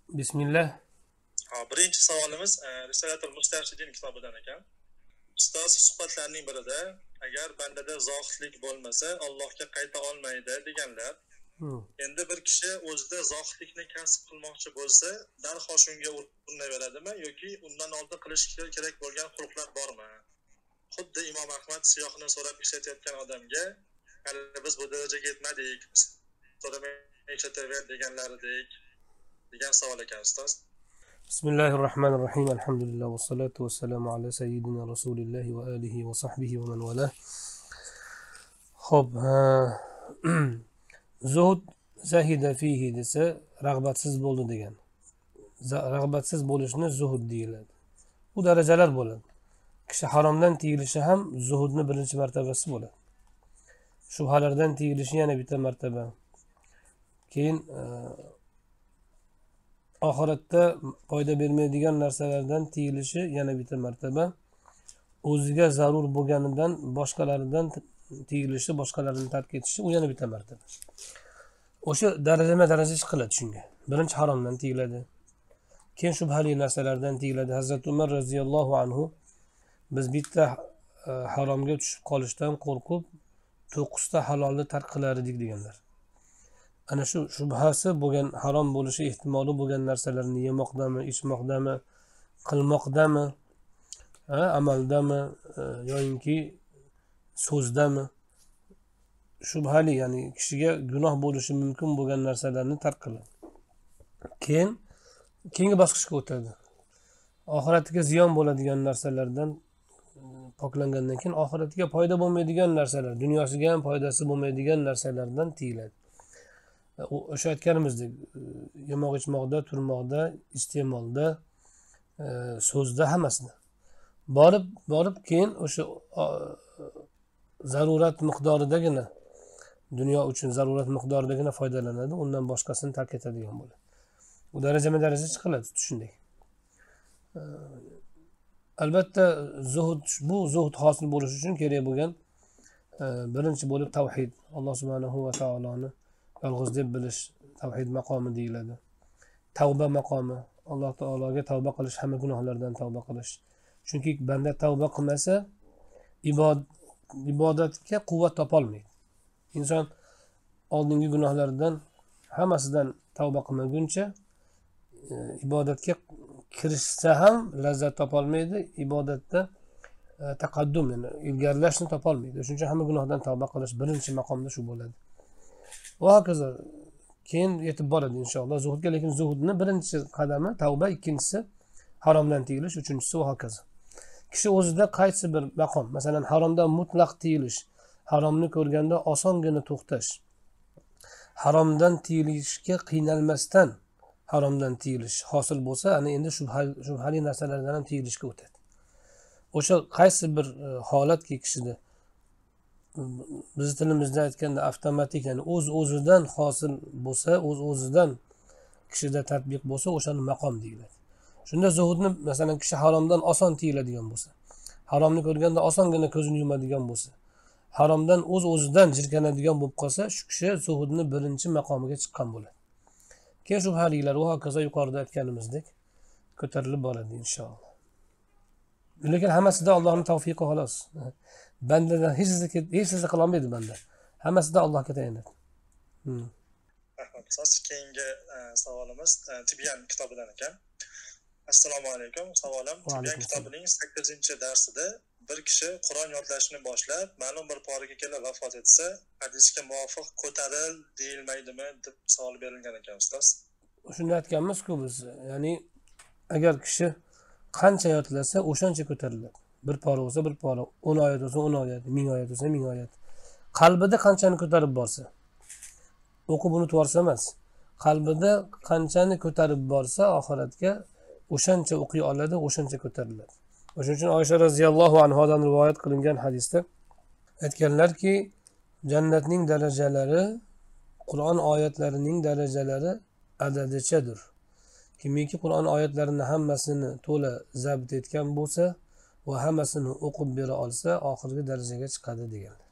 Bismillah. Birinchi savolimiz Risalatul Mustarshidin kitobidan ekan. Ustoz suhbatlarining birida agar bandada zohidlik bo'lmasa Allohga qayta olmaydi deganlar. Endi bir kishi o'zida zohidlikni kasb qilmoqchi bo'lsa, darhol shunga urinaveradimi yoki undan oldin qilish kerak bo'lgan xulqlar bormi? Xuddi Imom Ahmad siyohni so'rab ishlatayotgan odamga, hali biz bu darajaga yetmadik, so'ramay ishlataver deganlaridek degan savol ekan ustoz. Bismillahirrahmanirrahim. Elhamdülillah ve salatu ve selamu ala seyyidina Resulillahi ve alihi ve sahbihi ve men vela. Hop, zuhud zahida fihi desa rag'batsiz bo'ldi degan. Rag'batsiz bo'lishni zuhud deyiladi. Bu darajalar bo'ladi. Kishi haromdan tiyilishi ham zuhudni birinchi martabasi bo'ladi. Shubhalardan tiyilishi yana bitta martaba. Keyin oxiratda foyda bermaydigan narsalardan tiyilishi yana bitta martaba. O'ziga zarur bo'lganidan boshqalaridan tiyilishi, boshqalarini tark etishi u yana bitta martaba. O'sha darajama-daraja chiqiladi shunga. Birinchi haromdan tiyiladi. Keyin shubhali narsalardan tiyiladi. Hazrat Umar roziyallohu anhu biz bitta haromga tushib qolishdan qo'rqib 9 ta halolni tark qilar edik deganlar. Ana shu shubhasi bo'lgan, harom bo'lishi ehtimoli bo'lgan narsalarni yemoqdami, ichmoqdami, qilmoqdami, amaldami yoki so'zdami, shubhali, ya'ni kishiga gunoh bo'lishi mumkin bo'lgan narsalarni tark qiladi. Keyingi bosqichga o'tadi. Oxiratiga ziyon bo'ladigan narsalardan poklangandan keyin oxiratiga foyda bo'lmaydigan narsalar, dunyosiga ham foydasi bo'lmaydigan narsalardan tiyiladi. O'sha aytganimizdek, yemoq ichmoqda, turmoqda, iste'molda, so'zda, hammasida. Borib keyin o'sha zarurat miqdoridagina, dunyo uchun zarurat miqdoridagina foydalanadi, undan boshqasini tark etadigan bo'ladi. Bu darajama-daraja chiqiladi shunday. Albatta bu zuhud hosil bo'lish uchun kerak bo'lgan birinchi bo'lib tavhid, Alloh subhanahu va taoloni yolg'iz deb bilish, tavhid maqomi deyiladi. Tavba maqomi, Alloh taologa tavba qilish, hamma gunohlardan tavba qilish. Chunki banda tavba qilmasa ibodatga quvvat topolmaydi. Inson oldingi gunohlaridan hammasidan tavba qilmaguncha ibodatga kirishsa ham lazzat topolmaydi, ibodatda taqaddum, ya'ni ilgarilashni topolmaydi. Shuning uchun hamma gunohdan tavba qilish birinchi maqomda shu bo'ladi. Va hokazo keyin yetib boradi inshaalloh zuhudga, lekin zuhudni birinchi qadami tavba, ikkinchisi haromdan tiyilish, uchinchisi va hokazo. Kishi o'zida qaysi bir maqom, masalan haromdan mutlaq tiyilish, haromni ko'rganda osongina to'xtash, haromdan tiyilishga qiynalmasdan haromdan tiyilish hosil bo'lsa, ana endi shubhali narsalardan ham tiyilishga o'tadi. O'sha qaysi bir holatki kishida biz tilimizda aytganda avtomatik, ya'ni o'z-o'zidan hosil bo'lsa, o'z-o'zidan kishida tatbiq bo'lsa, o'shani maqom deyiladi. Shunda zuhudni, masalan kishi haromdan oson tiyiladigan bo'lsa, haromni ko'rganda osongina ko'zini yumadigan bo'lsa, haromdan o'z-o'zidan jirkanadigan bo'lib qolsa, shu kishi zuhudni birinchi maqomiga chiqqan bo'ladi. Keyin shubhalilar va hokazo yuqorida aytganimizdek ko'tarilib boradi inshaalloh. Lekin hammasida Allohning tavfiqi xolos. Bandadan hech narsa qila olmaydi banda. Hammasida Allohga tayanadi. Keyingi savolimiz Tibyan kitobidan ekan. Assalomu alaykum. Savolim Tibyan kitobining 8-darsida bir kishi Qur'on yodlashni boshlab, ma'lum bir poraga kelib vafot etsa, hadisga muvofiq ko'taril deyilmaydimi deb savol berilgan ekan ustoz. Shunda aytganmiz-ku biz, ya'ni agar kishi qancha yodlasa o'shancha ko'tariladi. Bir pora bo'lsa bir pora, 10 oyat bo'lsa 10 oyat, 1000 oyat bo'lsa 1000 oyat. Qalbida qanchani ko'tarib borsa, o'qib unutib yorsa emas, qalbida qanchani ko'tarib borsa oxiratga o'shancha o'qiy oladi, o'shancha ko'tariladi. O'shuning uchun Oysha roziyallohu anhodan rivoyat qilingan hadisda aytganlarki, jannatning darajalari Qur'on oyatlarining darajalari adadichadir. Kimiki Qur'on oyatlarini hammasini to'la zabt etgan bo'lsa va hammasini o'qib bera olsa, oxirgi darajaga chiqadi deganlar.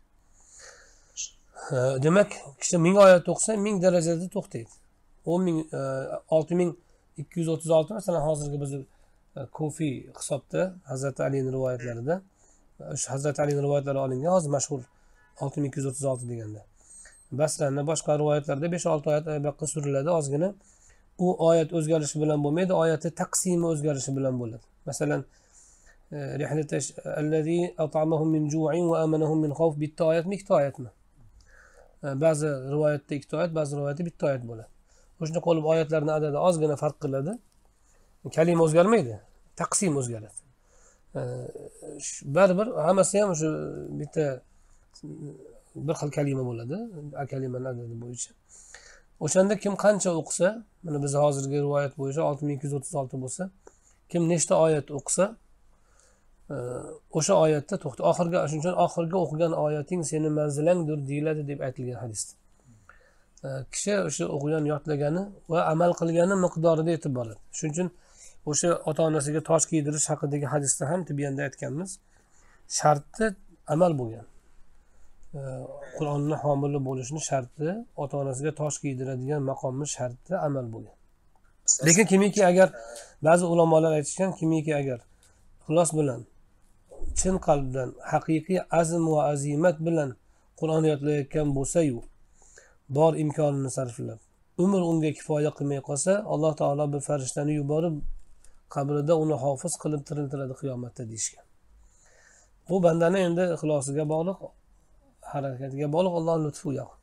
Demak, kishi 1000 oyat o'qisa 1000 darajada to'xtaydi. 6000 236 masalan hozirgi biz Kufiy hisobda Hazrati Alining rivoyatlarida o'sha Hazrati Alining rivoyatlari olingan hozir mashhur 6236 deganda. Basrani boshqa rivoyatlarda 5-6 oyat oyatga suriladi ozgina. U oyat o'zgarishi bilan bo'lmaydi, oyatning taqsimi o'zgarishi bilan bo'ladi. Masalan, rihlatash allazi at'amahum min ju'in wa amanahum min khawf bitta oyatmi, ikkita oyatmi? Ba'zi rivoyatda ikkita oyat, ba'zi rivoyatda bitta oyat bo'ladi. O'shuni qolib oyatlarning adadi ozgina farq qiladi. Kalima o'zgarmaydi, taqsim o'zgaradi. Baribir hammasi ham o'sha bitta bir xil kalima bo'ladi, kalimaning adadi bo'yicha. O'shanda kim qancha o'qisa, mana biz hozirgi rivoyat bo'yicha 6236 bo'lsa, kim nechta oyat o'qisa, o'sha oyatda to'xta. Shuning uchun oxirgi o'qigan oyating seni manzilangdir deyiladi deb aytilgan hadisda. Kishi o'sha o'qigan, yodlagani va amal qilgani miqdorida yetib boradi. Shuning uchun o'sha ota-onasiga tosh kiydirish haqidagi hadisda ham tibiyanda aytganmiz. Sharti amal bo'lgan. Qur'onni homili bo'lishni sharti, ota-onasiga tosh kiydiradigan maqomni sharti amal bo'lgan. Lekin kimiki agar ba'zi ulamolar aytishgan, kimiki agar ixlos bilan, chin qalbdan, haqiqiy azm va azimat bilan Qur'on yodlayotgan bo'lsa-yu, bor imkonini sarflab, umr unga kifoya qilmay qolsa, Alloh taolo bir farishtani yuborib, qabrida uni hofiz qilib tiriltiradi qiyomatda deyishgan. Bu bandani endi ixlosiga bog'liq, harakatiga bog'liq, Allohning lutfi u yoq.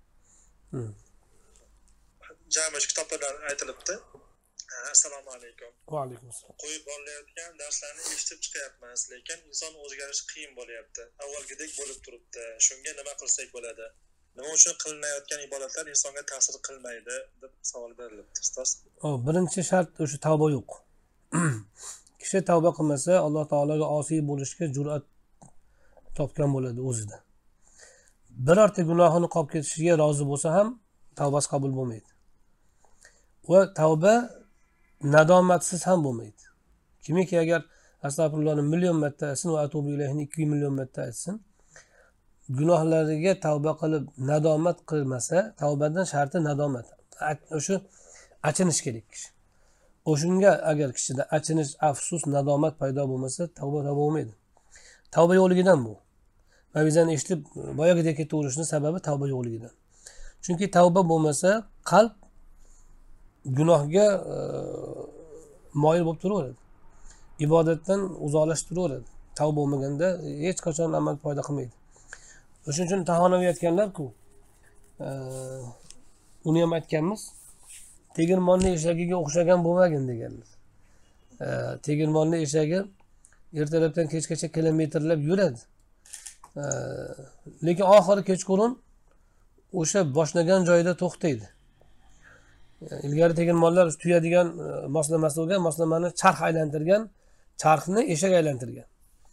Jami kitoblarda aytilibdi. Assalomu alaykum. Va alaykum assalom. Qo'yib bolayotgan darslarni eshitib chiqyapmiz, lekin inson o'zgarishi qiyin bo'lyapti. Avvalgidek bo'lib turibdi. Shunga nima qilsak bo'ladi? Nima uchun qilinayotgan ibodatlar insonga ta'sir qilmaydi deb savol berilibdi, ustoz. Birinchi shart o'sha tavba yo'q. Kishi tavba qilmasa, Alloh taologa osiy bo'lishga jur'at topgan bo'ladi o'zida. Birorta gunohini qolib ketishiga rozi bo'lsa ham tavbasi qabul bo'lmaydi. Va tavba nadomatsiz ham bo'lmaydi. Kimiki agar astag'firullohni million marta aytsin va atubu ilayhini 2 million marta aytsin, gunohlariga tavba qilib nadomat qilmasa, tavbadan sharti nadomat. O'sha achinish kerak kishi. O'shunga agar kishida achinish, afsus, nadomat paydo bo'lmasa, tavba bo'lmaydi. Tavba yo'qligidan bu. Mavizani eshitib, boyagidek ketaverishning sababi tavba yo'qligidan. Chunki tavba bo'lmasa, qalb gunohga moyil bo'lib turaveradi. Ibodatdan uzoqlashib turaveradi. Tavba bo'lmaganda hech qachon amal foyda qilmaydi. O'shuning uchun Tahonaviy aytganlar-ku, uni ham aytganmiz, tegirmonning eshagiga o'xshagan bo'lmagin deganlar. Tegirmonning eshagi ertalabdan kechgacha kilometrlab yuradi. Lekin oxiri kechqurun o'sha boshlagan joyida to'xtaydi. Ilgari tegirmonlar tuyadigan moslamasi bo'lgan, moslamani charx aylantirgan, charxni eshak aylantirgan.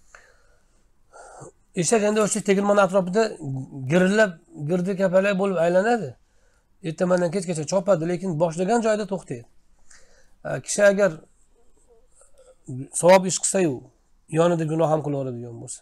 Eshak endi o'sha tegirmon atrofida girdi kapalak bo'lib aylanadi. Ertamandan kechgacha chopadi, lekin boshlagan joyida to'xtaydi. Kishi agar savob ish qilsa-yu, yonida gunoh ham qilaveradigan bo'lsa,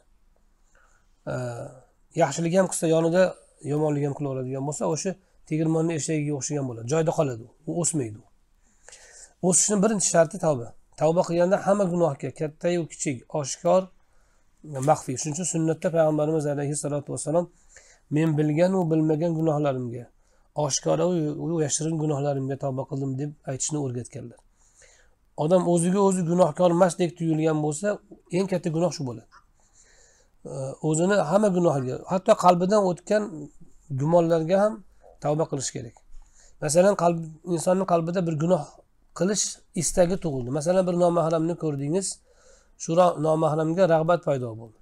yaxshilik ham qilsa, yonida yomonlik ham qilaveradigan bo'lsa, o'sha tegirmonning eshagiga o'xshagan bo'ladi. Joyda qoladi, u o'smaydi. O'sishning birinchi sharti tavba. Tavba qilganda hamma gunohga, katta-yu kichik, oshkor, maxfiy. Shuning uchun sunnatda payg'ambarimiz alayhissalatu vassalom men bilgan va bilmagan gunohlarimga, oshkora va yashirin gunohlarimga tavba qildim deb aytishni o'rgatganlar. Odam o'ziga o'zi gunohkor emasdek tuyulgan bo'lsa, eng katta gunoh shu bo'ladi. O'zini hamma gunohga, hatto qalbidan o'tgan gumonlarga ham tavba qilish kerak. Masalan, insonning qalbida bir gunoh qilish istagi tug'ildi. Masalan, bir nomahramni ko'rdingiz, shu nomahramga rag'bat paydo bo'ldi.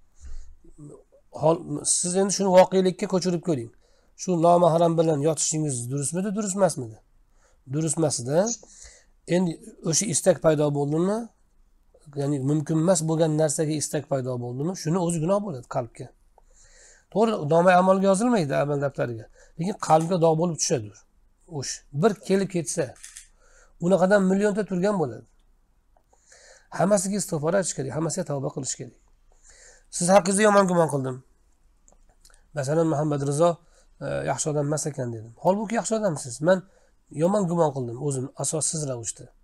Siz endi shuni voqelikka ko'chirib ko'ring. Shu nomahram bilan yotishingiz durustmidi, durust emasmidi? Durust emas-da. Endi o'sha istak paydo bo'ldimi? Ya'ni mumkin emas bo'lgan narsaga istak paydo bo'ldimi? Shuni o'zi gunoh bo'ladi qalbga. To'g'ri, nomay amalga yozilmaydi amal daftariga. Lekin qalbga dog' bo'lib tushadi. O'sha bir kelib ketsa, unaqadan millionta turgan bo'ladi. Hammasiga istig'for aytish kerak, hammasiga tavba qilish kerak. Siz haqingizda yomon gumon qildim. Masalan, Muhammad Rizo yaxshi odam emas ekan dedim. Holbuki yaxshi odamsiz. Men yomon gumon qildim o'zim asossiz ravishda.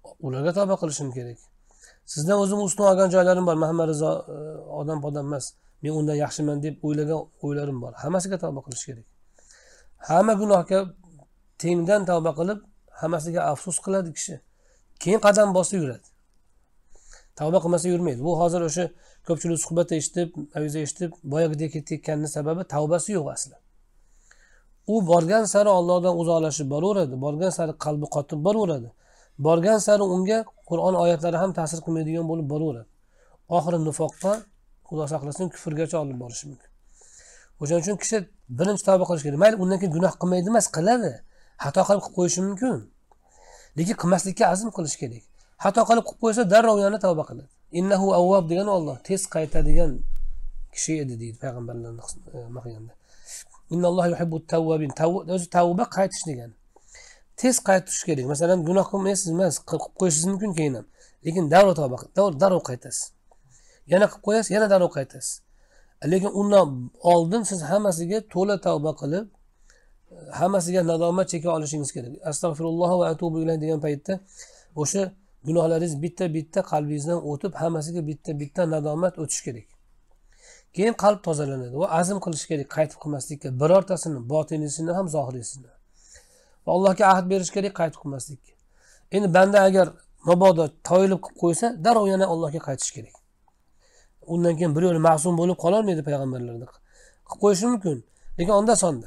ularga tavba qilishim kerak. Sizdan o'zim ustun olgan joylarim bor. Muhammad Rizo odam emas. Men undan yaxshiman deb o'ylagan o'ylarim bor. Hammasiga tavba qilish kerak. Hamma gunohga tengdan tavba qilib, hammasiga afsus qiladi kishi. Keyin qadam bosib yuradi. Tavba qilmasa yurmaydi. Bu hozir o'sha ko'pchilik suhbatda eshitib, aviza eshitib, boyagidek ketganning sababi tavbasi yo'q asli. U borgan sari Allohdan uzoqlashib boraveradi, borgan sari qalbi qotib boraveradi. Borgan sari unga Qur'on oyatlari ham ta'sir qilmaydigan bo'lib boraveradi. Oxiri nifoqqa, Xudo saqlasin, kufrgacha olib borishi mumkin. O'shaning uchun kishi birinchi tavba qilish kerak. Mayli undan keyin gunoh qilmaydi emas, qiladi. Xato qilib qo'yishi mumkin. Lekin qilmaslikka azm qilish kerak. Xato qilib qo'ysa, darrov yana tavba qiladi. Innahu awwab degan Alloh tez qaytadigan kishi edi deydi payg'ambarlarning maqomida. Innalloh yuhibbut tawwabin. O'zi tavba qaytish degani. Tez qaytish kerak. Masalan, gunoh qilmaysiz emas, qilib qo'yishingiz mumkin keyin ham. Lekin darrov tavba qilib, darrov qaytasiz. Yana qilib qo'yasiz, yana darrov qaytasiz. Lekin undan oldin siz hammasiga to'la tavba qilib, hammasiga nadomat cheka olishingiz kerak. Astagfirulloh va atubu ilayh degan paytda o'sha gunohlaringiz bitta-bitta qalbingizdan o'tib, hammasiga bitta-bitta nadomat o'tish kerak. Keyin qalb tozalanadi va azm qilish kerak qaytib qilmaslikka, birortasini, botinisini ham zohirisini. Va Allohga ahd berish kerak qaytib qilmaslikka. Endi banda agar mabodo toyilib qilib qo'ysa, darrov yana Allohga qaytish kerak. Undan keyin bir yo'li ma'sum bo'lib qololmaydi payg'ambarlardek. Qilib qo'yishi mumkin, lekin onda sonda.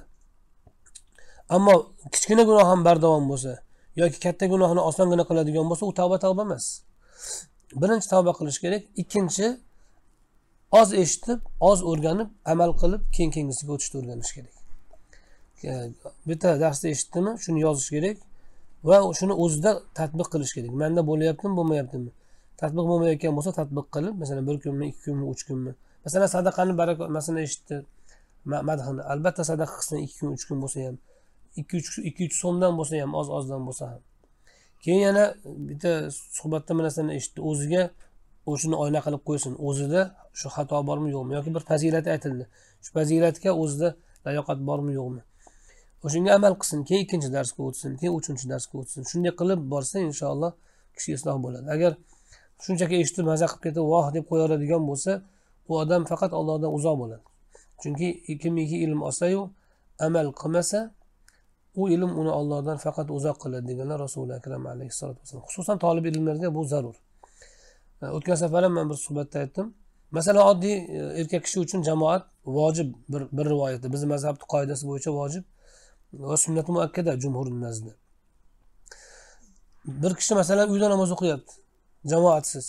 Ammo kichkina gunoh ham bardavom bo'lsa yoki katta gunohni osongina qiladigan bo'lsa, u tavba emas. Birinchi tavba qilish kerak, ikkinchi oz eshitib, oz o'rganib, amal qilib, keyingisiga o'tishni o'rganish kerak. Bitta darsda eshitdimi, shuni yozish kerak va shuni o'zida tatbiq qilish kerak. Menda bo'layaptimi, bo'lmayaptimi? Tatbiq bo'lmayotgan bo'lsa, tatbiq qilib, masalan 1 kunmi, 2 kunmi, 3 kunmi. Masalan, sadaqani barakasini eshitdi, madhini. Albatta sadaqa qilsin 2 kun, 3 kun bo'lsa ham, 2-3 so'mdan bo'lsa ham, ozdan bo'lsa ham. Keyin yana bitta suhbatda bir narsani eshitdi, o'ziga o'shini oyna qilib qo'ysin. O'zida shu xato bormi, yo'qmi yoki bir fazilat aytildi. Shu fazilatga o'zida layoqat bormi, yo'qmi? O'shunga amal qilsin, keyin ikkinchi darsga o'tsin, keyin uchinchi darsga o'tsin. Shunday qilib borsa, inshaalloh kishi isloh bo'ladi. Agar shunchaki eshitib maza qilib ketib, voh deb qo'yadigan bo'lsa, u odam faqat Allohdan uzoq bo'ladi. Chunki kimiki ilm olsa-yu, amal qilmasa, u ilm uni Allohdan faqat uzoq qiladi deganlar Rasululloh akram alayhissalatu vasallam. Xususan talib ilmlarga bu zarur. O'tgan safar ham men bir suhbatda aytdim. Masalan, oddiy erkak kishi uchun jamoat vojib bir rivoyatda, bizning mazhabning qoidasi bo'yicha vojib va sunnat muakkada jumhurning nazdida. Bir kishi masalan uyda namoz o'qiyapti, jamoatsiz.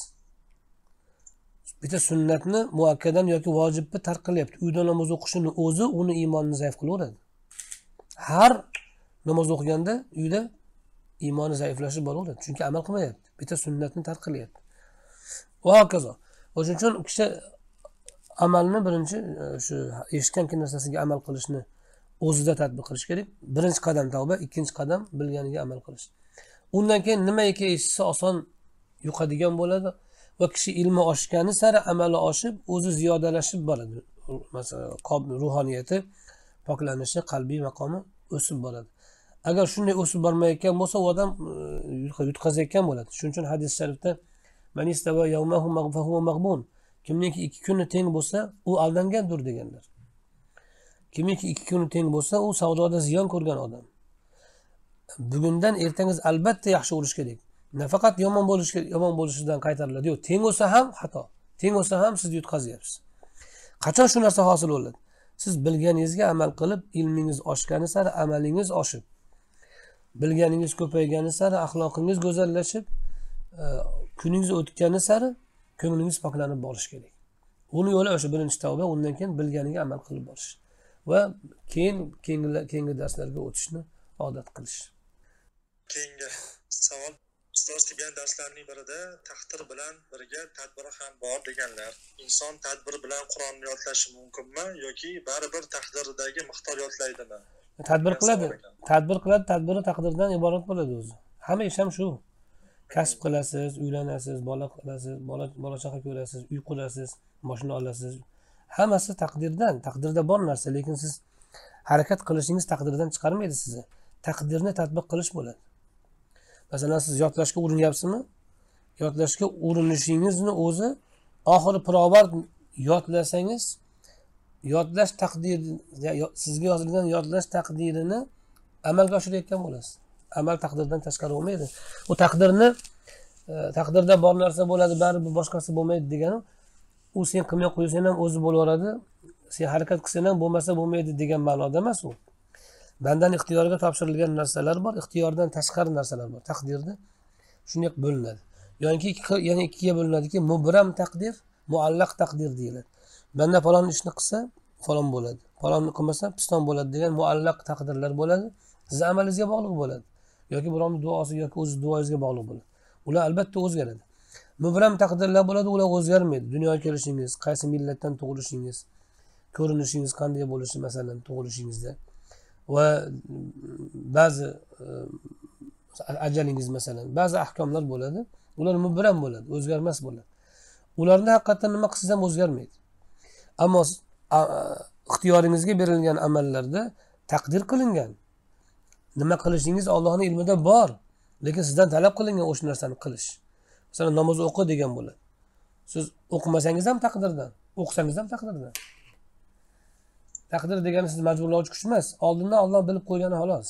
Bitta sunnatni muakkadan yoki vojibni tark qilyapti. Uyda namoz o'qishini o'zi uni iymonini zaif qilaveradi. Har namoz o'qiganda uyda iymoni zaiflashib boraveradi, chunki amal qilmayapti. Bitta sunnatni tark qilyapti. Va hokazo. O'shuning uchun kishi amalni birinchi shu eshitgan narsasiga amal qilishni o'zida tatbiq qilish kerak. Birinchi qadam tavba, ikkinchi qadam bilganiga amal qilish. Undan keyin nimaiki eshitsa oson yuqadigan bo'ladi va kishi ilmi oshgani sari amali oshib, o'zi ziyodalashib boradi. Masalan, ruhoniyati poklanishi, qalbiy maqomi o'sib boradi. Agar shunday o'sib bormayotgan bo'lsa, u odam yutqazayotgan bo'ladi. Shuning uchun hadis sharifda man istava yawmahu maghfahu maghbun. Kimniki 2 kuni teng bo'lsa, u aldangandir deganlar. Kimniki 2 kuni teng bo'lsa, u savdoda ziyon ko'rgan odam. Bugundan ertangiz albatta yaxshi bo'lish kerak. Nafaqat yomon bo'lishidan qaytariladi. Yo'q, teng bo'lsa ham xato. Teng bo'lsa ham siz yutqazyapsiz. Qachon shu narsa hosil bo'ladi? Siz bilganingizga amal qilib, ilmingiz oshgani sari amalingiz oshib, bilganingiz ko'paygani sari axloqingiz go'zallashib, kuningiz o'tgani sari ko'nglingiz poklanib borish kerak. Uni yo'li o'sha birinchi tavba, undan keyin bilganiga amal qilib borish va keyingi darslarga o'tishni odat qilish. Keyingi savol, ustoz degan darslarning birida taqdir bilan birga tadbiri ham bor deganlar. Inson tadbir bilan Qur'onni yodlashi mumkinmi yoki baribir taqdiridagi miqdor yodlaydimi? Tadbir qiladi. Tadbiri taqdirdan iborat bo'ladi o'zi. Hamma ish ham shu. Kasb qilasiz, uylanasiz, bola qilasiz, bola chaqa ko'rasiz, uy qurasiz, mashina olasiz. Hammasi taqdirda bor narsa, lekin siz harakat qilishingiz taqdirdan chiqarmaydi sizni. Taqdirni tatbiq qilish bo'ladi. Masalan, siz yodlashga urinyapsizmi? Yodlashga urinishingizni o'zi oxiri pirovard yodlasangiz, yodlash taqdiri, sizga yozilgan yodlash taqdirini amalga oshirayotgan bo'lasiz. Amal taqdirdan tashqari bo'lmaydi. U taqdirda bor narsa bo'ladi, baribir boshqasi bo'lmaydi degani, u sen qilmay qo'ysang ham o'zi bo'laveradi, sen harakat qilsang ham bo'lmasa bo'lmaydi degan ma'noda emas u. Bandan ixtiyoriga topshirilgan narsalar bor, ixtiyordan tashqari narsalar bor. Taqdirda shunday bo'linadi. Yana ikkiga bo'linadiki, mubram taqdir, muallaq taqdir deyiladi. Banda falon ishni qilsa, falon bo'ladi. Falonni qilmasa, piston bo'ladi degan muallaq taqdirlar bo'ladi. Sizning amalingizga bog'liq bo'ladi. Yoki birovning duosi yoki o'z duoingizga bog'liq bo'ladi. Ular albatta o'zgaradi. Mubram taqdirlar bo'ladi, ular o'zgarmaydi. Dunyoga kelishingiz, qaysi millatdan tug'ilishingiz, ko'rinishingiz qanday bo'lishi, masalan, tug'ilishingizda va ba'zi ajalingiz, masalan, ba'zi ahkomlar bo'ladi. Ular mubram bo'ladi, o'zgarmas bo'ladi. Ularni haqiqatan nima qilsangiz ham o'zgarmaydi. Ammo ixtiyoringizga berilgan amallarda taqdir qilingan. Nima qilishingiz Allohning ilmida bor, lekin sizdan talab qilingan o'sha narsani qilish. Masalan, namoz o'qi degan bo'ladi. Siz o'qimasangiz ham taqdirdan, o'qisangiz ham taqdirdan. Taqdir degani siz majburlovchi kuch emas. Oldindan Alloh bilib qo'ygani xolos.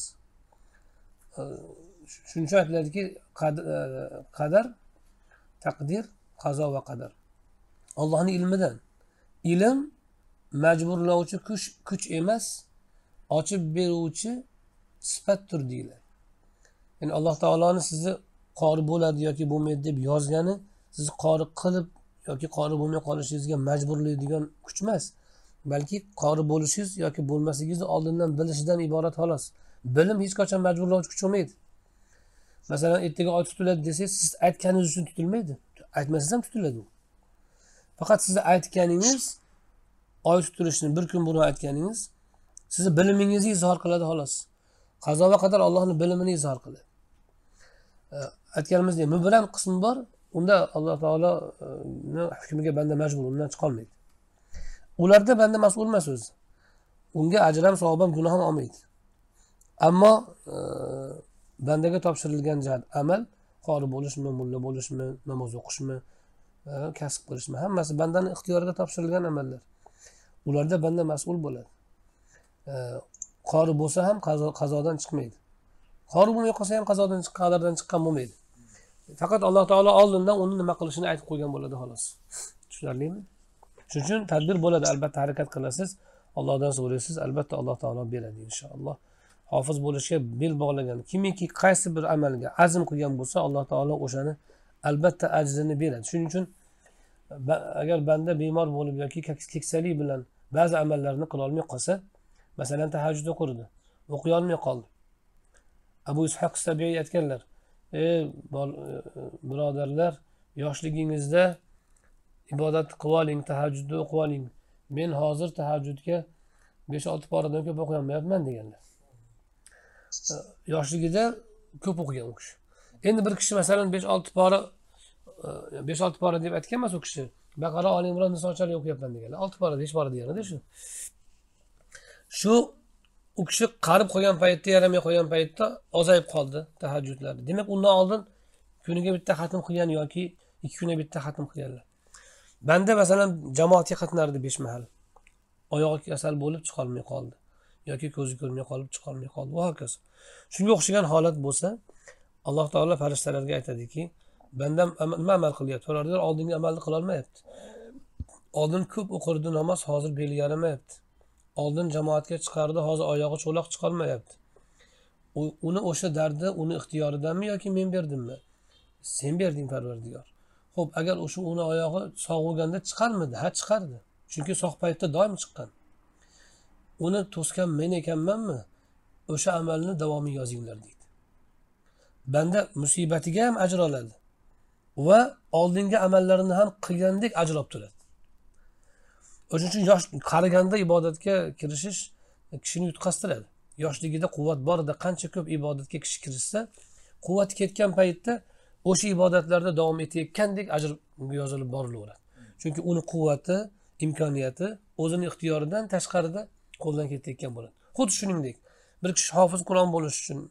Shuning uchun aytiladiki, qadar, taqdir, qazo va qadar. Allohning ilmidan. Ilm majburlovchi kuch emas, ochib beruvchi sifatdir deyiladi. Ya'ni Alloh taoloning sizni qori bo'ladi yoki bo'lmaydi deb yozgani, sizni qori qilib yoki qori bo'lmay qolishingizga majburlaydigan kuch emas, balki qori bo'lishingiz yoki bo'lmasligingizni oldindan bilishidan iborat xolos. Bilim hech qachon majburlovchi kuch bo'lmaydi. Masalan, ertaga oy tutiladi desangiz, siz aytganingiz uchun tutilmaydi. Aytmasangiz ham tutiladi u. Faqat sizni aytganingiz, oy tutilishini bir kun burun aytganingiz sizni bilimingizni izhor qiladi xolos. Qazo va qadar Allohning bilimini izhor qiladi. Aytganimizdek, mubram qismi bor, unda Alloh taoloning hukmiga banda majbur, undan chiqa olmaydi. Ularda banda mas'ul emas o'zi. Unga ajr ham, savob ham, gunoh ham olmaydi. Ammo bandaga topshirilgan amal, qori bo'lishmi, mulla bo'lishmi, namoz o'qishmi, kasb qilishmi, hammasi bandaning ixtiyoriga topshirilgan amallar. Ularda banda mas'ul bo'ladi. Qori bo'lsa ham qazodan chiqmaydi. Qori bo'lmay qolsa ham qadardan chiqqan bo'lmaydi. Faqat Alloh taolo oldindan uni nima qilishini aytib qo'ygan bo'ladi xolos. Tushunarlimi? Shuning uchun tadbir bo'ladi, albatta harakat qilasiz, Allohdan so'raysiz, albatta Alloh taolo beradi inshaalloh. Hofiz bo'lishga bel bog'lagan kimiki qaysi bir amalga azm qilgan bo'lsa, Alloh taolo o'shani albatta ajrini beradi. Shuning uchun agar banda bemor bo'lib yoki keksalik bilan ba'zi amallarni qila olmay qolsa, masalan, tahajjud o'qirdi, o'qiy olmay qoldi. Abu Ishoq Sabiy aytganlar: birodarlar, yoshligingizda ibodat qilib oling, tahajjudni o'qib oling. Men hozir tahajjudga 5-6 paradan ko'p o'qiy olmayapman deganlar. Yoshligida ko'p o'qigan u kishi. Endi bir kishi masalan 5-6 para deb aytgan emas u kishi. Baqara, Oli Imron, Nisochalik o'qiyapman deganlar. 6 para, 5 para deganida shu. Shu u kishi qarib qo'ygan paytda, yaramay qo'ygan paytda ozayib qoldi tahajjudlari. Demak, undan oldin kuniga bitta xatm qilgan yoki 2 kunda bitta xatm qilganlar. Banda masalan jamoatga qatnardi 5 mahal. Oyog'i kasal bo'lib chiqa olmay qoldi yoki ko'zi ko'rmay qolib chiqa olmay qoldi va hokazo. Shunga o'xshagan holat bo'lsa, Alloh taolo farishtalarga aytadiki, bandam nima amal qilyapti? Ular oldingi amalni qila olmayapti. Oldin ko'p o'qirdi namoz, hozir beli yaramayapti. Oldin jamoatga chiqardi, hozir oyog'i cho'loq chiqa olmayapti. Uni o'sha dardi uni ixtiyoridanmi yoki men berdimmi? Sen berding, Parvardigor. Xo'p, agar o'sha uni oyog'i sog' bo'lganda chiqarmidi? Ha, chiqardi. Chunki sog' paytda doim chiqqan. Uni to'sgan men ekanmanmi? O'sha amalni davomiy yozinglar deydi. Banda musibatiga ham ajr oladi va oldingi amallarini ham qilgandek ajr olib turadi. O'shuning uchun yosh qariganda ibodatga kirishish kishini yutqaztiradi. Yoshligida quvvat borida qancha ko'p ibodatga kishi kirishsa, quvvati ketgan paytda o'sha ibodatlarda davom etayotgandek ajr yozilib borilaveradi. Chunki uni quvvati, imkoniyati o'zining ixtiyoridan tashqarida qo'ldan ketayotgan bo'ladi. Xuddi shuningdek, bir kishi hofiz Qur'on bo'lish uchun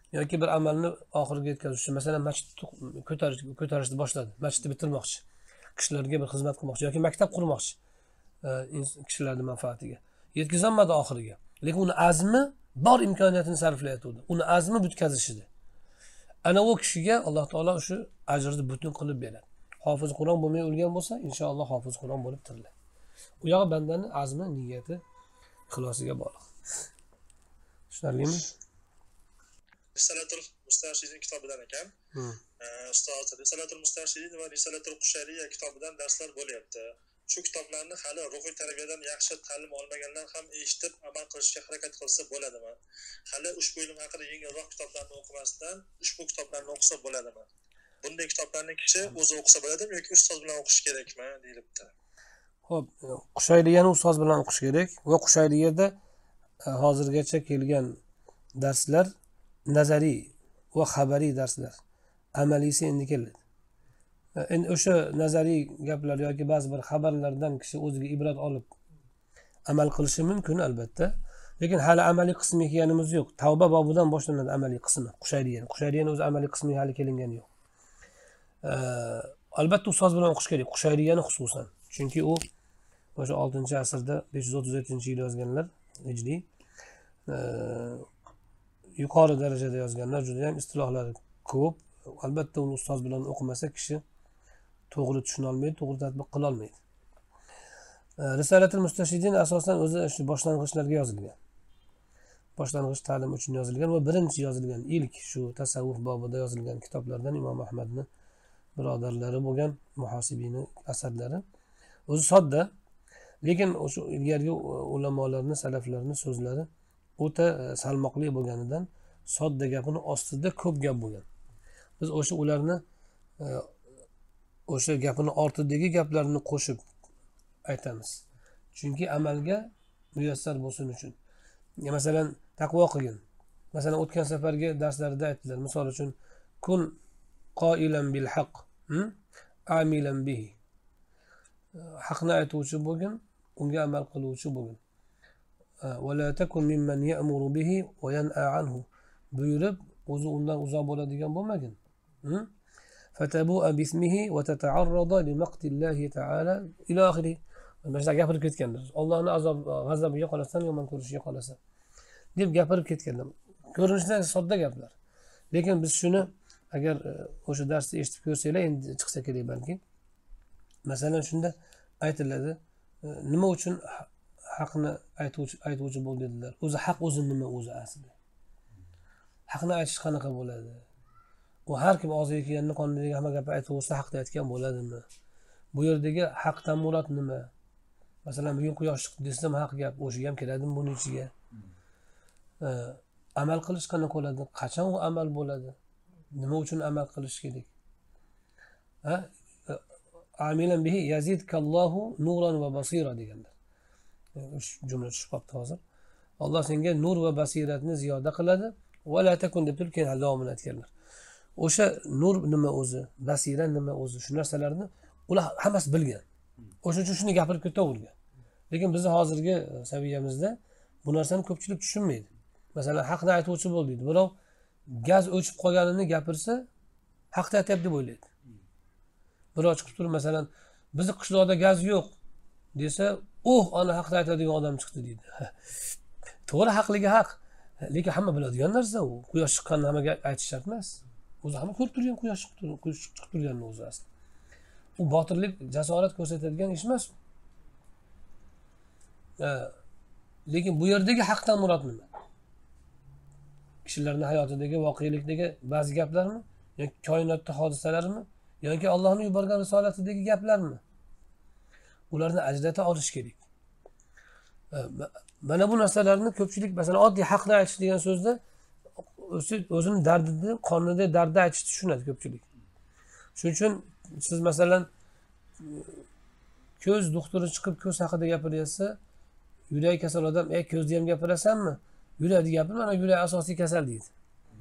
yoki bir amalni oxiriga yetkazishni, masalan, masjidni ko'tarishni boshladi, masjidni bitirmoqchi, kishilarga bir xizmat qilmoqchi yoki maktab qurmoqchi, kishilarning manfaatiga yetkazolmadi oxiriga, lekin uni azmi bor imkoniyatini sarflayotdi, uni azmi bitkazish edi. Ana u kishiga Alloh taolo shu ajrni butun qilib beradi. Hofiz Qur'on bo'lmay o'lgan bo'lsa, inshaalloh hofiz Qur'on bo'lib tiriladi. U yog'i bandaning azmi, niyati, ixlosiga bog'liq. Tushunarlimi? Risalatul Mustarshidin kitobidan ekan. Ustoz Risalatul Mustarshidin va Risalatul Qushayriya kitobidan darslar bo'lyapti. Shu kitoblarni hali ruhiy tarbiyadan yaxshi ta'lim olmaganlar ham eshitib amal qilishga harakat qilsa bo'ladimi? Hali ushbu ilm haqida yengilroq kitoblarni o'qimasdan ushbu kitoblarni o'qisa bo'ladimi? Bunday kitoblarni kishi o'zi o'qisa bo'ladimi yoki ustoz bilan o'qish kerakmi deyilibdi. Xo'p, Qushayriyani ustoz bilan o'qish kerak va Qushayriyada hozirgacha kelgan darslar nazariy va xabariy darslar. Amaliysi endi keladi. Endi o'sha nazariy gaplar yoki ba'zi bir xabarlardan kishi o'ziga ibrat olib amal qilishi mumkin albatta. Lekin hali amaliy qismiga kelganimiz yo'q. Tavba bobidan boshlanadi amaliy qismi. Qushayriyani o'zi amaliy qismiga hali kelingani yo'q. Albatta ustoz bilan o'qish kerak, Qushayriyani xususan. Chunki u o'sha 6-asrda 537-yil yozganlar, hijriy. Yuqori darajada yozganlar, juda ham istilohlari ko'p. Albatta uni ustoz bilan o'qimasa kishi to'g'ri tushuna olmaydi, to'g'ri tatbiq qila olmaydi. Risalatul Mustarshidin asosan o'zi shu boshlang'ichlarga yozilgan. Boshlang'ich ta'lim uchun yozilgan va birinchi yozilgan ilk shu tasavvuf bobida yozilgan kitoblardan Imom Ahmadning birodarlari bo'lgan Muhosibiyning asarlari. O'zi sodda, lekin o'sha ilgargi ulamolarning, salaflarning so'zlari o'ta salmoqli bo'lganidan sodda gapini ostida ko'p gap bo'lgan. Biz o'sha ularni o'sha gapini ortidagi gaplarni qo'shib aytamiz. Chunki amalga muyassar bo'lsin uchun. Masalan, taqvo qilgin. Masalan, o'tgan safargi darslarda aytdilar. Misol uchun, kun qoilan bil haqq, amilan bihi. Haqni aytuvchi bo'lgin, unga amal qiluvchi bo'lgin. Va la takun mimman ya'muru bihi va yan'a anhu. Buyurib, o'zi undan uzoq bo'ladigan bo'lmagin. Fatabu'a bismihi va tata'arrada li maqtillahi ta'ala ila oxiri. Mana gapirib ketganlar. Allohning g'azabiga qolasan, yomon ko'rishiga qolasan deb gapirib ketganlar. Ko'rinishda sodda gaplar. Lekin biz shuni agar o'sha darsni eshitib ko'rsanglar, endi chiqsa kerak balki. Masalan, shunda aytiladi, nima uchun haqni aytuvchi bo'l dedilar. O'zi haq o'zi nima o'zi aslida? Haqni aytish qanaqa bo'ladi? U har kim og'ziga kelganini qonidagi hamma gapni aytaversa haqni aytgan bo'ladimi? Bu yerdagi haqdan murod nima? Masalan, bugun quyosh chiqdi desam haq gap, o'sha ham keladimi buning ichiga? Amal qilish qanaqa bo'ladi? Qachon u amal bo'ladi? Nima uchun amal qilish kerak? Amilan bihi yazidkallohu nuran va basira deganlar. Shu jumla tushib qolibdi hozir. Alloh senga nur va basiratni ziyoda qiladi. Va la takun deb turib keyin davomini aytganlar. O'sha nur nima o'zi, basira nima o'zi, shu narsalarni ular hammasi bilgan. O'sha uchun shuni gapirib ketavergan. Lekin bizni hozirgi saviyamizda bu narsani ko'pchilik tushunmaydi. Masalan, haqni aytuvchi bo'l deydi. Birov gaz o'chib qolganini gapirsa, haqni aytyapti deb o'ylaydi. Birov chiqib turib, masalan, bizni qishloqda gaz yo'q desa, ana haqni aytadigan odam chiqdi deydi. To'g'ri, haqligi haq. Lekin hamma biladigan narsa u. Quyosh chiqqanini hammaga aytish shart emas. O'zi hamma ko'rib turgan quyosh chiqib turganini o'zi asli. U botirlik, jasorat ko'rsatadigan ish emas. Lekin bu yerdagi haqdan murod nima? Kishilarning hayotidagi, voqelikdagi ba'zi gaplarmi? Yoki koinotda hodisalarmi? Yoki Allohning yuborgan risolatidagi gaplarmi? Ularni ajrata olish kerak. Mana bu narsalarni ko'pchilik, masalan, oddiy haqni aytish degan so'zda o'zining dardini, qonida dardni aytishni tushunadi ko'pchilik. Shuning uchun siz masalan ko'z doktori chiqib ko'z haqida gapiryapsa, yurak kasal odam, ko'zni ham gapirasanmi? Yurakni gapir, mana yurak asosiy kasal deydi.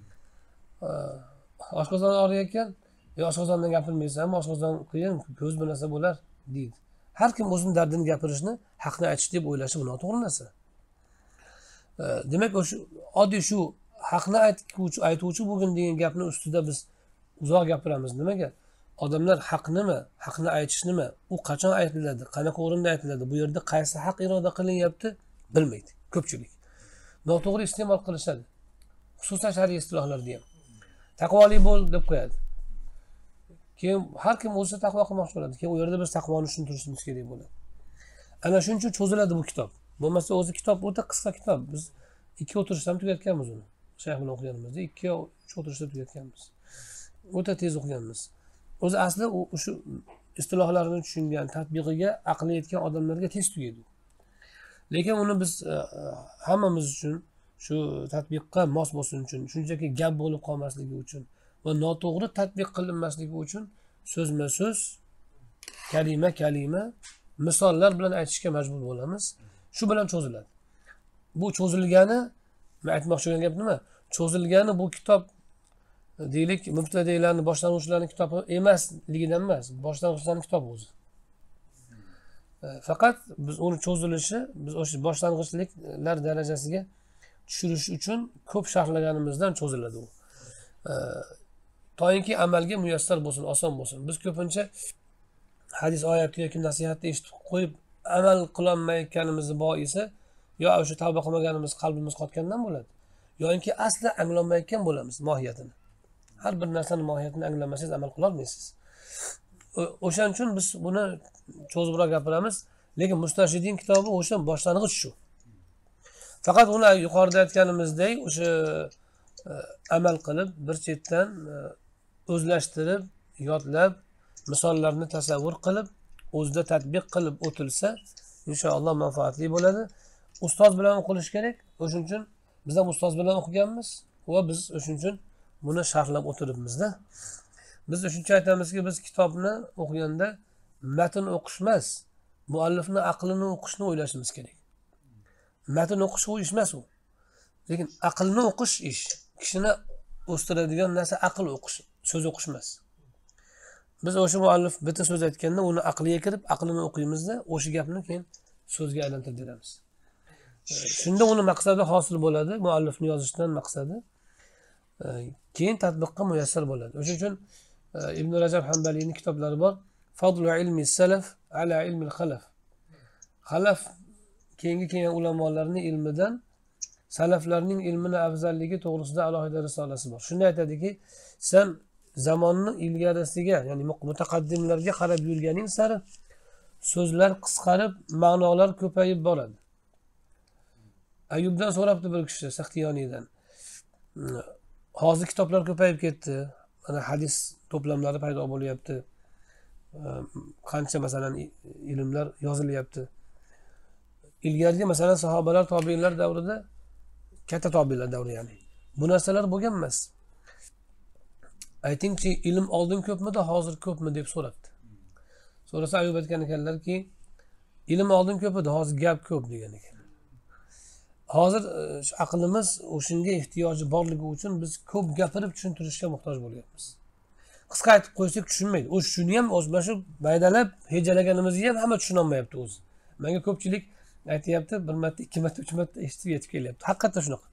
Oshqozon og'riyotgan, oshqozondan gapirmaysanmi? Oshqozon qiyin, ko'z bilasa bo'lar deydi. Har kim o'zining dardini gapirishni haqni aytish deb o'ylashi bu noto'g'ri narsa. Demak, o'sha oddiy shu haqni aytuvchi bo'lgin degan gapni ustida biz uzoq gapiramiz. Nimaga? Odamlar haq nima, haqni aytish nima, u qachon aytiladi, qanaqa o'rinda aytiladi, bu yerda qaysi haq iroda qilinyapti bilmaydi ko'pchilik. Noto'g'ri iste'mol qilishadi. Xususan shariy istilohlarda ham. Taqvoli bo'l deb qo'yadi. Keyin har kim o'zi taqvo qilmoqchi bo'ladi. Keyin u yerda biz taqvoni tushuntirishimiz kerak bo'ladi. Ana shuning uchun cho'ziladi bu kitob. Bo'lmasa o'zi kitob o'ta qisqa kitob. Biz 2 o'tirishda ham tugatganmiz uni. Shayx bilan o'qiganimizda 2-3 o'tirishda tugatganmiz. O'ta tez o'qiganmiz. O'zi asli shu istilohlarni tushungan, tatbiqiga aqli yetgan odamlarga tez tugaydi. Lekin uni biz hammamiz uchun shu tatbiqqa mos bo'lsin uchun, shunchaki gap bo'lib qolmasligi uchun va noto'g'ri tatbiq qilinmasligi uchun so'zma-so'z, kalima-kalima misollar bilan aytishga majbur bo'lamiz. Shu bilan cho'ziladi. Bu cho'zilgani, men aytmoqchi bo'lgan gap nima? Cho'zilgani bu kitob deylik, mubtadiylarning, boshlanuvchilarning kitobi emasligidan emas, boshlang'ichlarning kitobi o'zi. Faqat biz uni cho'zilishi, biz o'sha boshlang'ichliklar darajasiga tushirish uchun ko'p sharhlaganimizdan cho'ziladi u. To'yinki amalga muyassar bo'lsin, oson bo'lsin. Biz ko'pincha hadis oyati yoki nasihatni eshitib qo'yib amal qilolmayotganimiz boisi yo o'sha tavba qilmaganimiz qalbimiz qotgandan bo'ladi. Yoki asli anglamayotgan bo'lamiz mohiyatini. Har bir narsani mohiyatini anglamasangiz amal qila olmaysiz. O'shaning uchun biz buni cho'zibroq gapiramiz, lekin Mustarshidin kitobi o'sha boshlang'ich shu. Faqat uni yuqorida aytganimizdek, o'sha amal qilib, bir chetdan o'zlashtirib, yodlab, misollarni tasavvur qilib, o'zida tatbiq qilib o'tilsa, inshaalloh manfaatli bo'ladi. Ustoz bilan o'qilish kerak. O'shuning uchun biz ham ustoz bilan o'qiganmiz va biz o'shuning uchun buni sharhlab o'tiribmiz-da. Biz shuncha aytamizki, biz kitobni o'qiganda matn o'qish emas, muallifning aqlini o'qishni o'ylashimiz kerak. Matn o'qish u ish emas u. Lekin aqlni o'qish ish. Kishini o'stiradigan narsa aql o'qish, so'z o'qish emas. Biz o'sha muallif bitta so'z aytganda uni aqliga kirib, aqlini o'qiymiz-da, o'sha gapni keyin so'zga aylantirib beramiz. Shunda uni maqsadi hosil bo'ladi, muallifni yozishdan maqsadi. Keyin tatbiqqa muyassar bo'ladi. O'sha uchun Ibn Rajab Hanbaliyning kitoblari bor. Fadlu ilmi salaf ala ilmi al-khalaf. Xalaf keyingi kelgan ulamolarning ilmidan salaflarning ilmini afzalligi to'g'risida alohida risolasi bor. Shunda aytadiki, sen zamonni ilgarisiga, ya'ni mutaqaddimlarga qarab yurganing sari so'zlar qisqarib, ma'nolar ko'payib boradi. Ayubdan so'rabdi bir kishi Saxtiyoniydan. Hozir kitoblar ko'payib ketdi. Mana hadis to'plamlari paydo bo'lyapti. Qancha masalan ilmlar yozilyapti. Ilgarigi masalan sahobalar, tobiinlar davrida, katta tobiinlar davri ya'ni. Bu narsalar bo'lgan emas. Aytingchi, ilm oldin ko'pmidi, hozir ko'pmi deb so'rabdi. So'rasa Ayub aytgan ekanlarki, ilm oldin ko'p edi, hozir gap ko'p degan ekan. Hozir aqlimiz o'shunga ehtiyoji borligi uchun biz ko'p gapirib tushuntirishga muhtoj bo'lyapmiz. Qisqa aytib qo'ysak tushunmaydi. O shuni ham o'zma shu baydalab hejalaganimizni ham hamma tushuna olmayapti o'zi. Menga ko'pchilik aytayapti, bir marta, 2 marta, 3 marta eshitib yetib kelyapti. Haqiqatda shunaqa.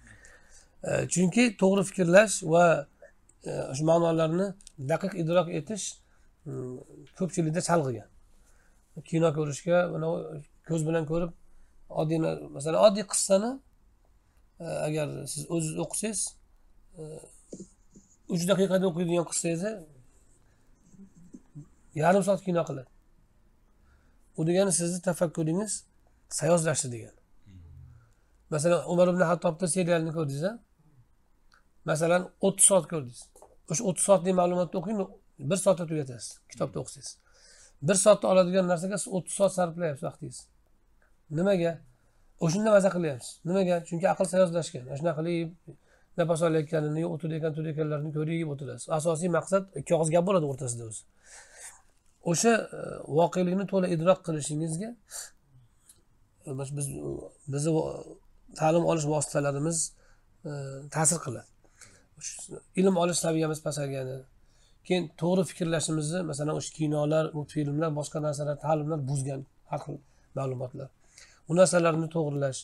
Chunki to'g'ri fikrlash va shu ma'nolarni daqiq idrok etish ko'pchilikda chalg'igan. Kino ko'rishga, mana ko'z bilan ko'rib, oddiy masalan oddiy qissani agar siz o'zingiz o'qisangiz 3 daqiqada o'qiydigan qissangizni yarim soat kino qiladi. U degani sizni tafakkuringiz sayozlashdi degani. Masalan Umar ibn Hattobning serialini ko'rdingiz, masalan 30 soat ko'rdingiz. O'sha 30 soatlik ma'lumotni o'qing, 1 soatda tugatasiz, kitobda o'qisangiz. 1 soatda oladigan narsaga siz 30 soat sarflayapsiz vaqtingiz. Nimaga? O'shunda maza qilyapsiz. Nimaga? Chunki aql sayozlashgan. Shuna qilib, nafas olayotganini, o'tirayotganlarni ko'rib o'tirasiz. Asosiy maqsad ikki og'iz gap bo'ladi o'rtasida o'zi. O'sha voqelikni to'la idrok qilishingizga bizni ta'lim olish vositalarimiz ta'sir qiladi. Ilm olish saviyamiz pasaygani, keyin to'g'ri fikrlashimizni, masalan, o'sha kinolar, multfilmlar, boshqa narsalar, ta'limlar buzgan har xil ma'lumotlar. Bu narsalarni to'g'rilash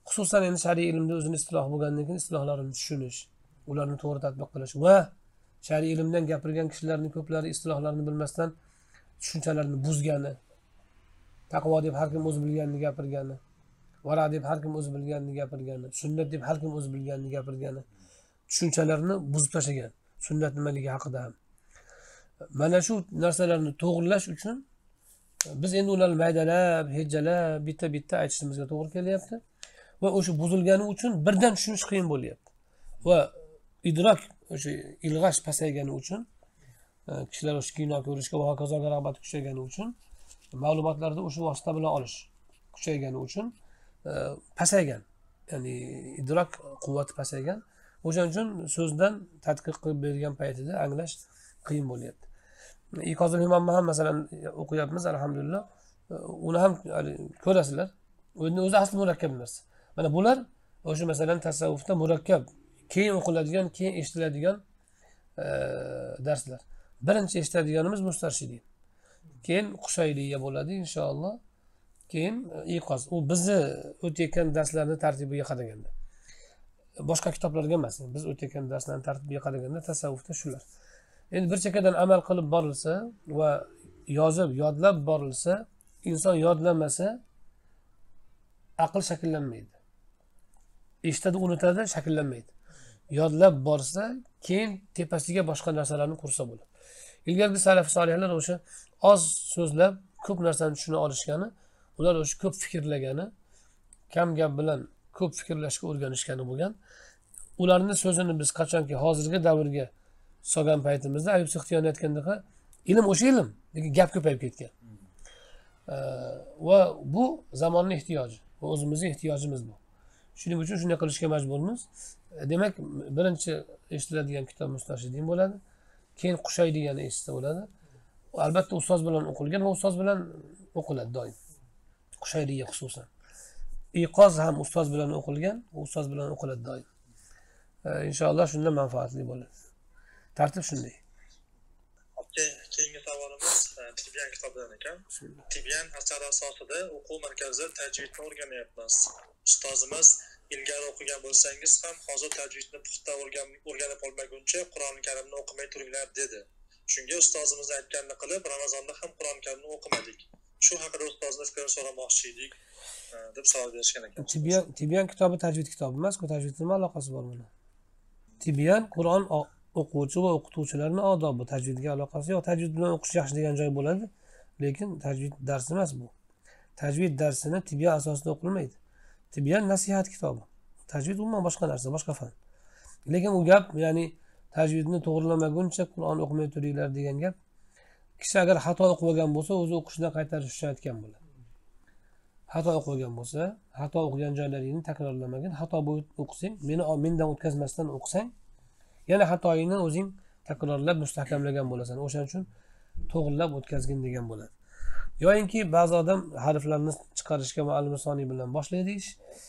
Xususan endi shar'iy ilmda o'zini istiloh bo'lgandan keyin istilohlarni tushunish, ularni to'g'ri tatbiq qilish va shar'iy ilmdan gapirgan kishilarning ko'plari istilohlarni bilmasdan tushunchalarni buzgani, taqvo deb har kim o'zi bilganini gapirgani, vara deb har kim o'zi bilganini gapirgani, sunnat deb har kim o'zi bilganini gapirgani, tushunchalarni buzib tashlagan. Sunnat nimaligi haqida ham. Mana shu narsalarni to'g'rilash uchun biz endi ularni maydalab, hejjalab, bitta aytishimizga to'g'ri kelyapti. Va o'sha buzilgani uchun birdan tushunish qiyin bo'lyapti. Va idrok o'sha ilg'ash pasaygani uchun kishilar o'sha kino ko'rishga va hokazoga rag'bati kuchaygani uchun ma'lumotlarni o'sha vosita bilan olish kuchaygani uchun pasaygan. Ya'ni idrok quvvati pasaygan. O'shaning uchun so'zdan tadqiq qilib bergan paytida anglash qiyin bo'lyapti. Iqozul himomni ham masalan o'qiyapmiz, alhamdulillah. Uni ham ko'rasizlar. O'zi asli murakkab narsa. Mana bular o'sha masalan tasavvufda murakkab, keyin o'qiladigan, keyin eshitiladigan darslar. Birinchi eshitadiganimiz mustarshidin. Keyin Qushayriya bo'ladi inshaalloh. Keyin iqoz. U bizni o'tayotgan darslarning tartibiga qaraganda. Boshqa kitoblarga emas. Biz o'tayotgan darslarning tartibiga qaraganda tasavvufda shular. Endi bir chekkadan amal qilib borilsa va yozib, yodlab borilsa, inson yodlamasa aql shakllanmaydi. Eshitadi, unutadi, shakllanmaydi. Yodlab borsa, keyin tepasiga boshqa narsalarni qursa bo'ladi. Ilgargi salaf solihlar o'sha oz so'zlab ko'p narsani tushuna olishgani, ular o'sha ko'p fikrlagani, kam gap bilan ko'p fikrlashga o'rganishgani bo'lgan. Ularning so'zini biz qachonki hozirgi davrga solgan paytimizda Ayub Sixtiyon aytgandek, ilm o'sha ilm, lekin gap ko'payib ketgan. Va bu zamonning ehtiyoji, va o'zimizning ehtiyojimiz bu. Shuning uchun shunday qilishga majburmiz. Demak, birinchi eshitiladigan kitob Mustarshidin bo'ladi. Keyin Qushayriyani eshitsa bo'ladi. Albatta ustoz bilan o'qilgan va ustoz bilan o'qiladi doim. Qushayriya xususan. Iqoz ham ustoz bilan o'qilgan, ustoz bilan o'qiladi doim. Inshaalloh shunda manfaatli bo'ladi. Tartib shunday. Keyingi savolimiz Tibyan kitobidan ekan. Tibyan asari asosida o'quv markazida tajvidni o'rganyapmiz. Ustozimiz ilgari o'qigan bo'lsangiz ham hozir tajvidni puxta o'rganib olmaguncha Qur'oni Karimni o'qimay turinglar dedi. Shunga ustozimiz aytganini qilib Ramazonda ham Qur'oni Karimni o'qimadik. Shu haqida ustozimiz fikrini so'ramoqchi edik deb savol berishgan ekan. Tibyan kitobi tajvid kitobi emas-ku, tajvidga nima aloqasi bor buni? Tibyan Qur'on o'quvchi va o'qituvchilarning odobi, tajvidga aloqasi yo'q. Tajvid bilan o'qish yaxshi degan joy bo'ladi, lekin tajvid darsi emas bu. Tajvid darsini tibyan asosida o'qilmaydi. Tibyan nasihat kitobi. Tajvid umuman boshqa narsa, boshqa fan. Lekin u gap, ya'ni tajvidni to'g'rilamaguncha Qur'on o'qimay turinglar degan gap, kishi agar xato o'qib olgan bo'lsa, o'zi o'qishdan qaytarish uchun aytgan bo'ladi. Xato o'qib olgan bo'lsa, xato o'qigan joylaringni takrorlamagin, xato bo'lib o'qisang, mendan o'tkazmasdan o'qisang, yana xatoyingni o'zing takrorlab mustahkamlagan bo'lasan. O'shaning uchun to'g'rilab o'tkazgin degan bo'ladi. Yo'inki ba'zi odam harflarni chiqarishga ma'lum soniy bilan boshlaydi ish.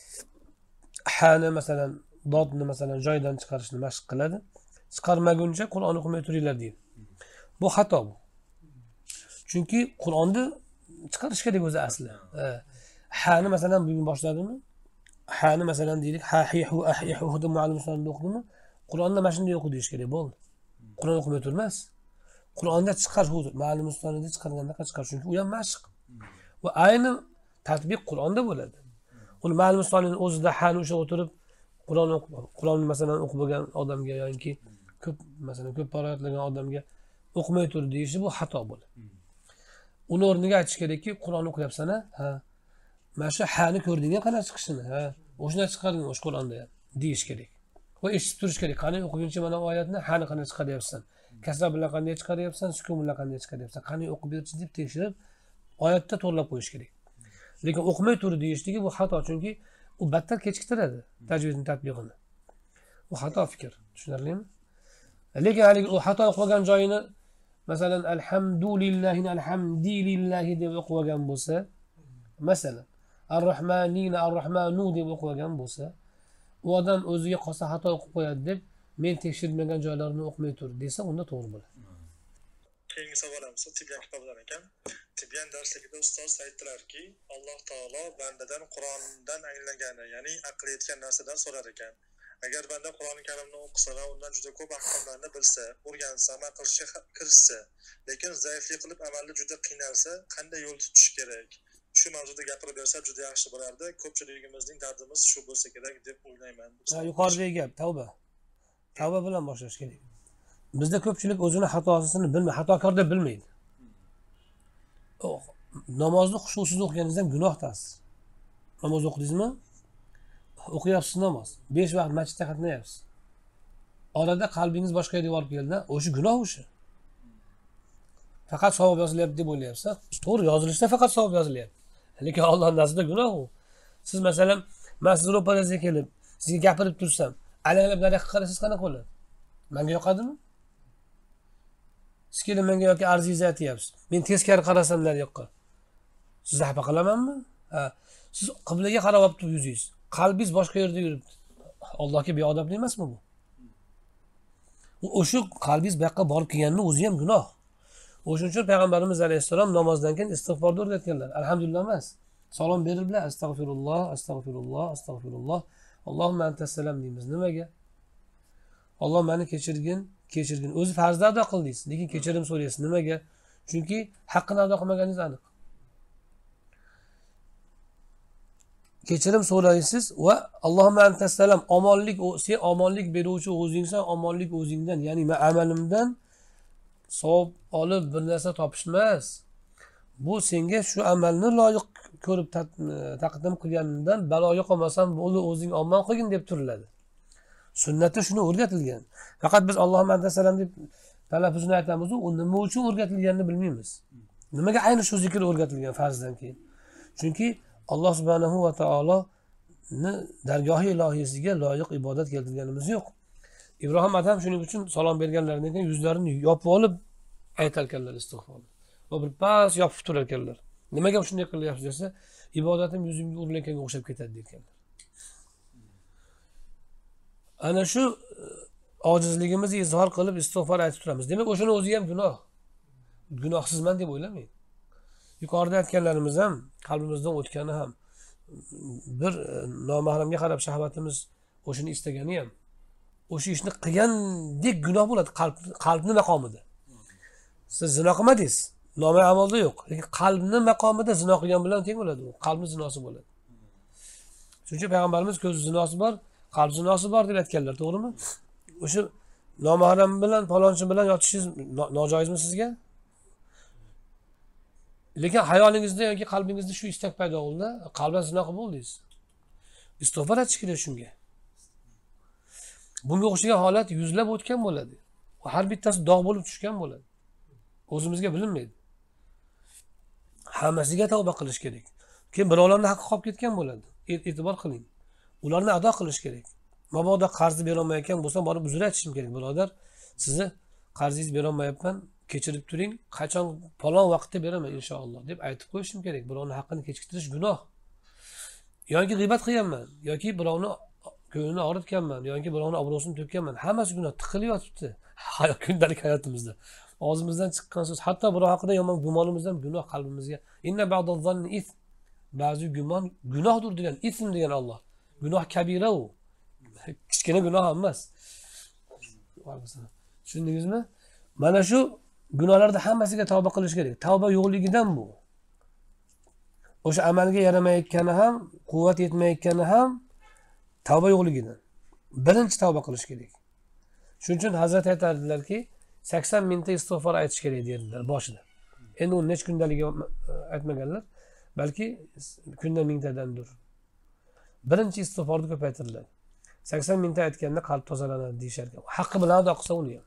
Ha'ni masalan, dodni masalan joydan chiqarishni mashq qiladi. Chiqarmaguncha Qur'on o'qimay turinglar deydi. Bu xato bu. Chunki Qur'onni chiqarish kerak o'zi asli. Ha'ni masalan bugun boshladimi? Ha'ni masalan deylik, hahihu ahihu deb ma'lum sonida o'qidimi? Qur'onda mana shunday o'qi deyish kerak bo'ldi. Qur'on o'qimay turmas. Qur'onda chiqar huzur, ma'lum sonida chiqarganda chiqar, chunki u ham mashq. Va ayni tatbiq Qur'onda bo'ladi. Uni ma'lum sonning o'zida ha'ni o'sha o'tirib Qur'onni masalan o'qib bo'lgan odamga yoki ko'p masalan ko'p parayotlagan odamga o'qimay tur deyishi bu xato bo'ladi. Uni o'rniga aytish kerakki, Qur'on o'qiyapsan-a? Ha. Mana shu ha'ni ko'rdingmi qana chiqishini? Ha. O'shni chiqarding o'sha Qur'onda deyish kerak. Va eshitib turish kerak. Qani o'qiguncha mana oyatni ha'ni qanday chiqaryapsan? Kasra bilan qanday chiqaryapsan? Sukun bilan qanday chiqaryapsan? Qanday o'qib berchi deb tekshirib, oyatda to'g'rilab qo'yish kerak. Lekin o'qimay tur deyishligi bu xato, chunki u battar kechiktiradi tajvidning tatbiqini. Bu xato fikr. Tushunarlimi? Lekin hali u xato qilgan joyini masalan alhamdulillahi deb o'qigan bo'lsa, masalan ar-rahmanu deb o'qigan bo'lsa, u odam o'ziga qolsa xato o'qib qo'yadi deb men tekshirmagan joylarini o'qimay tur desa, unda to'g'ri bo'ladi. keyingi savolimiz Tibyan kitobidan ekan. Tibyan darsligida ustoz aytdilarki, Alloh taolo bandadan Qur'ondan anglagani, ya'ni aqli yetgan narsadan so'rar ekan. Agar banda Qur'oni Karimni o'qisa va undan juda ko'p ahkomlarni bilsa, o'rgansa, amal qilishga kirishsa, lekin zaiflik qilib amalda juda qiynalsa, qanday yo'l tutish kerak? Shu mavzuda gapirib bersa juda yaxshi bo'lardi. Ko'pchiligimizning dardimiz shu bo'lsa kerak deb o'ylayman. Yuqoridagi gap tavba. Tavba bilan boshlash kerak. Bizda ko'pchilik o'zini xatosini bilmaydi, xatokor deb bilmaydi. Namozni xushusiz o'qiganingiz ham gunoh ta'siz. Namoz o'qidingizmi? O'qiyapsiz namoz. 5 vaqt masjidda qatnayapsiz. Orada qalbingiz boshqa yerga borib keldi, o'sha gunoh o'sha. Faqat savob yozilyapti deb o'ylayapsiz. To'g'ri, yozilishda faqat savob yozilyapti. Lekin Alloh nazdida gunoh u. Siz masalan, men siz ro'paringizga kelib, sizga gapirib tursam, alanglab nariyoqqa qarasiz qanaqa bo'ladi? Menga yoqadimi? Siz kelib menga yoki arzingizni aytyapsiz. Men teskari qarasam nariyoqqa. Sizni xafa qilamanmi? Ha, siz qiblaga qarab olibdi yuzingiz. Qalbingiz boshqa yerda yuribdi. Allohga beodoblik emasmi bu? O'sha qalbingiz bu yoqqa borib kelganning o'zi ham gunoh. O'shuning uchun payg'ambarimiz alayhissalom namozdan keyin istig'forni o'rgatganlar. Alhamdulillah emas. Salom berildilar. Astag'firulloh, astag'firulloh, astag'firulloh. Allohumma antas salam deymiz. Nimaga? Alloh meni kechirgin. O'zi farzda ado qildingiz, lekin kechirim so'raysiz. Nimaga? Chunki haqqini ado qilmaganingiz aniq. Kechirim so'raysiz va Allohumma antas salam, sen omonlik beruvchi o'zingsan, omonlik o'zingdan, ya'ni men amalimdan savob olib bir narsa topish emas. Bu senga shu amalni loyiq ko'rib taqdim qilganingdan baloga qolmasam, buni o'zing omon qilgin deb turiladi. Sunnatda shuni o'rgatilgan. Faqat biz Allohumma antas salam deb talaffuzini aytamiz, u nima uchun o'rgatilganini bilmaymiz. Nimaga ayni shu zikr o'rgatilgan farzdan keyin? Chunki Alloh subhanahu va taoloni dargohi ilohiyasiga loyiq ibodat keltirganimiz yo'q. Ibrohim adam shuning uchun salom berganlaridan keyin yuzlarini yopib olib aytarkanlar istig'forni. Va bir pas yopib turar ekanlar. Nimaga shunday qilyapsiz desa, ibodatim yuzimga urilganga o'xshab ketadi deydilar. Ana shu ojizligimizni izhor qilib istig'for aytib turamiz. Demak, o'shani o'zi ham gunoh. Gunohsizman deb o'ylamang. Yuqorida aytganlarimiz ham qalbimizdan o'tgani ham bir nomahramga qarab shahvatimiz o'shini istagani ham o'sha ishni qilgandek gunoh bo'ladi qalbni maqomida. Siz zino qilmadingiz, nomi amalda yo'q, lekin qalbni maqomida zino qilgan bilan teng bo'ladi u. Qalbni zinosi bo'ladi. Chunki payg'ambarimiz ko'z zinosi bor, qalb zinosi bor deb aytganlar, to'g'rimi? O'sha nomahram bilan falonchi bilan yotishingiz nojoizmi sizga? Lekin hayolingizda yoki qalbingizda shu istak paydo bo'ldi, qalban zino qilib bo'ldingiz. Istig'for etish kerak shunga. Bunga o'xshagan holat yuzlab o'tgan bo'ladi. Har bittasi dog' bo'lib tushgan bo'ladi. O'zimizga bilinmaydi. Hammasiga tavba qilish kerak. Keyin birovlarning haqqi qolib ketgan bo'ladi. E'tibor qiling. Ularni ado qilish kerak. Mabodo qarzni bera olmayotgan bo'lsam, borib uzr aytishim kerak. Birodar, sizni qarzingizni bera olmayapman, kechirib turing, qachon falon vaqtda beraman inshaalloh deb aytib qo'yishim kerak. Birovning haqqini kechiktirish gunoh. Yoki g'iybat qilganman, yoki birovni ko'nglini og'ritganman, yoki birovni obro'sini to'kkanman. Hammasi gunoh tiqilib yotibdi. Kundalik hayotimizda. Og'zimizdan chiqqan so'z, hatto birov haqida yomon gumonimiz ham gunoh qalbimizga. Inna ba'daz-zanni ith. Ba'zi gumon gunohdir degan, ism degan Alloh. Gunoh kabira u. Kichkina gunoh emas. Tushundingizmi? Mana shu gunohlarda hammasiga tavba qilish kerak. Tavba yo'qligidan bu. O'sha amalga yaramayotgani ham, quvvat yetmayotgani ham tavba yo'qligidan. Birinchi tavba qilish kerak. Shuning uchun Hazrat aytardilarki, 80 mingta istig'for aytish kerak dedilar boshida. Endi uni nech kundaligi aytmaganlar, balki kunda mingtadandir. Birinchi istig'forni ko'paytirdilar. 80 mingta aytganda qalb tozalanadi deyshar ekan. Haqqi bilan ado qilsa uni ham.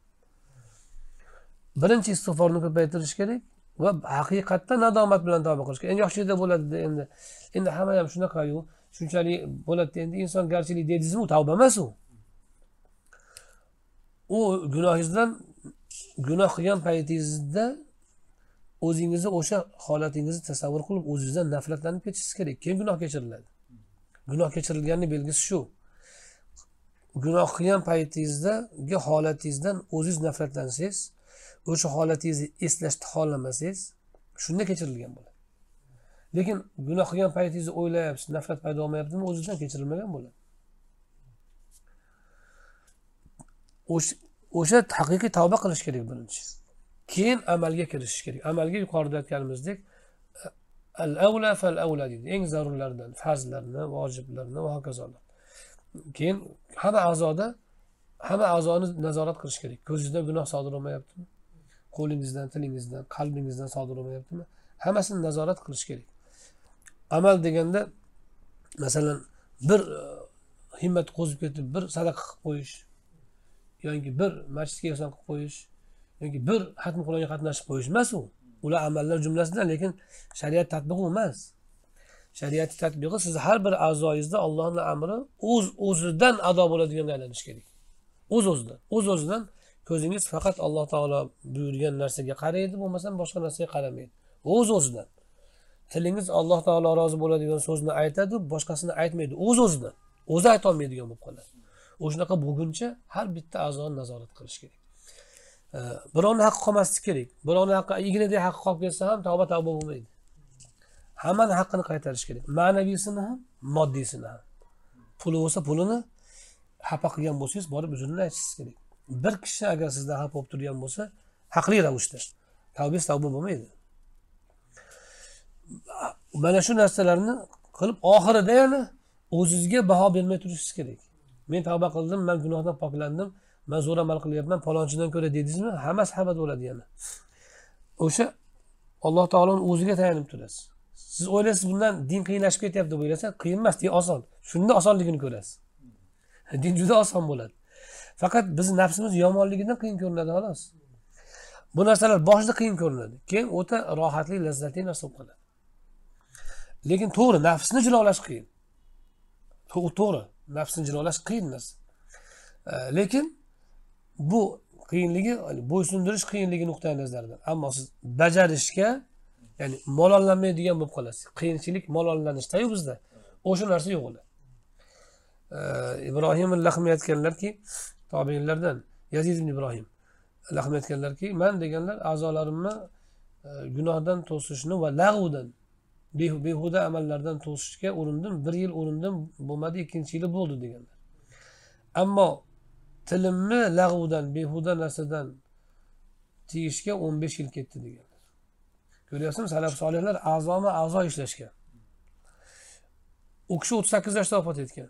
Birinchi istig'forni ko'paytirish kerak va haqiqatda nadomat bilan tavba qilish kerak. Endi yoshlikda bo'ladi endi. Endi hamma ham shunaqa-yu, shunchalik bo'ladi endi inson garchilik deydingizmi, u tavba emas u. U gunohingizdan gunoh qilgan paytingizda o'zingizni o'sha holatingizni tasavvur qilib o'zingizdan nafratlanib ketishingiz kerak. Keyin gunoh kechiriladi. Gunoh kechirilganning belgisi shu. Gunoh qilgan paytingizdagi holatingizdan o'zingiz nafratlansangiz, o'sha holatingizni eslashni xohlamasangiz shunda kechirilgan bo'ladi. Lekin gunoh qilgan paytingizni o'ylayapsiz, nafrat paydo bo'lmayaptimi, o'zidan kechirilmagan bo'ladi. O'sha haqiqiy tavba qilish kerak birinchi. Keyin amalga kirishish kerak. Amalga yuqorida aytganimizdek al-awla fal-awla deydi. Eng zarurlardan, farzlarni, vojiblarni va hokazolar. Keyin hamma a'zoni nazorat qilish kerak. Ko'zingizdan gunoh sodir bo'lmayaptimi? Qo'lingizdan, tilingizdan, qalbingizdan sodir bo'lmayaptimi? Hammasini nazorat qilish kerak. Amal deganda masalan bir himmat qo'zib ketib bir sadaqa qilib qo'yish yoki bir masjidga ehson qilib qo'yish yoki bir xatm Qur'onga qatnashib qo'yish emas u. Ular amallar jumlasidan, lekin shariat tatbiqi emas. Shariat tatbiqi siz har bir a'zoyingizda Allohning amri o'zidan ado bo'ladigan aylanish kerak. O'z-o'zidan ko'zingiz faqat Alloh taolo buyurgan narsaga qaraydi, bo'lmasam boshqa narsaga qaramaydi. O'z-o'zidan. Tilingiz Alloh taolo rozi bo'ladigan so'zni aytadi, boshqasini aytmaydi. O'z-o'zidan. O'zi ayta olmaydigan bo'lib qoladi. O'shunaqa bo'lguncha har bitta a'zoni nazorat qilish kerak. Birovning haqqi qolmasligi kerak. Birovning haqqi ignaday haqqi qolib ketsa ham tavba bo'lmaydi. Hammaning haqqini qaytarish kerak. Ma'naviysini ham, moddiysini ham. Puli bo'lsa pulini xafa qilgan bo'lsangiz, borib uzrini aytishingiz kerak. Bir kishi agar sizdan xafa bo'lib turgan bo'lsa, haqli ravishda tavbangiz tavba bo'lmaydi. Mana shu narsalarni qilib oxirida yana o'zingizga baho bermay turishingiz kerak. Men tavba qildim, men gunohdan poklandim, men zo'r amal qilyapman, palonchidan ko'ra dedingizmi? Hammasi habat bo'ladi yana. O'sha Alloh taoloning o'ziga tayanib turasiz. Siz o'ylaysiz bundan din qiyinlashib ketyapti deb o'ylasangiz, qiyin emas, din oson. Shunda osonligini ko'rasiz. Din juda oson bo'ladi. Faqat biz nafsimiz yomonligidan qiyin ko'rinadi xolos. Bu narsalar boshida qiyin ko'rinadi. Keyin o'ta rohatli, lazzatli narsa bo'lib qoladi. Lekin to'g'ri, nafsni jilolash qiyin. To'g'ri, nafsni jilolash qiyin narsa. Lekin bu qiyinligi, bo'ysundirish qiyinligi nuqtai nazaridan. Ammo siz bajarishga, ya'ni malollanmaydigan bo'lib qolasiz. Qiyinchilik malollanishda-yu bizda. O'sha narsa yo'q bo'ladi. Ibrohim al-Laxmi aytganlarki, tobiinlardan Yazid ibn Ibrohim al-Laxmi aytganlarki, men deganlar a'zolarimni gunohdan to'sishni va lag'vdan, behuda amallardan to'sishga urindim, 1 yil urindim, bo'lmadi, 2-yili bo'ldi deganlar. Ammo tilimni lag'vdan, behuda narsadan tiyishga 15 yil ketdi deganlar. Ko'ryapsizmi, salaf solihlar a'zo ishlashgan. U kishi 38 yoshda vafot etgan.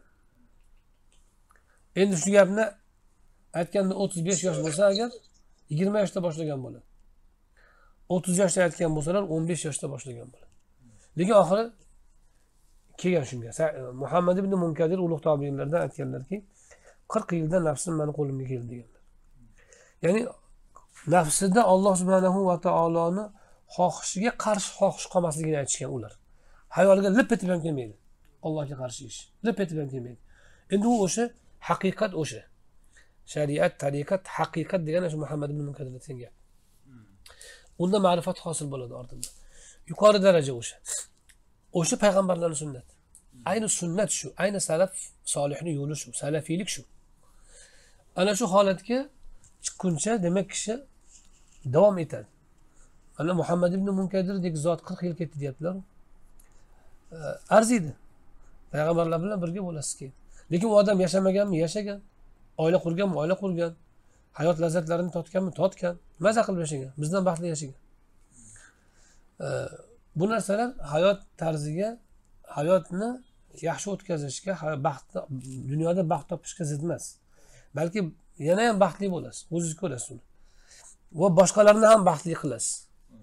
Endi shu gapni aytganda 35 yosh bo'lsa agar 20 yoshda boshlagan bo'ladi. 30 yoshda aytgan bo'lsalar 15 yoshda boshlagan bo'ladi. Lekin oxiri kelgan shunga. Muhammad ibn Munkadir ulug' tobiinlardan aytganlarki, 40 yilda nafsim meni qo'limga keldi deganlar. Ya'ni nafsida Alloh subhanahu va taoloni xohishiga qarshi xohish qolmasligini aytishgan ular. Hayoliga lip etib ham kelmaydi. Allohga qarshi ish. Lip etib ham kelmaydi. Endi u o'sha haqiqat o'sha. Shariat, tariqat, haqiqat degan o'sha Muhammad ibn Munkadir aytgan gap. Unda ma'rifat hosil bo'ladi ortida. Yuqori daraja o'sha. O'sha payg'ambarlarning sunnati. Ayni sunnat shu, ayni salaf solihning yo'li shu, salafiylik shu. Ana shu holatga chiqquncha demak kishi davom etadi. Mana Muhammad ibn Munkadir zot 40 yil ketdi deyaptilar. Arziydi. Payg'ambarlar bilan birga bo'lasiz keyin. Lekin u odam yashamaganmi? Yashagan. Oila qurganmi? Oila qurgan. Hayot lazzatlarini totganmi? Totgan. Maza qilib yashagan. Bizdan baxtli yashagan. Bu narsalar hayot tarziga, hayotni yaxshi o'tkazishga, dunyoda baxt topishga zid emas. Balki yana ham baxtli bo'lasiz. O'zingiz ko'rasiz uni. Va boshqalarni ham baxtli qilasiz.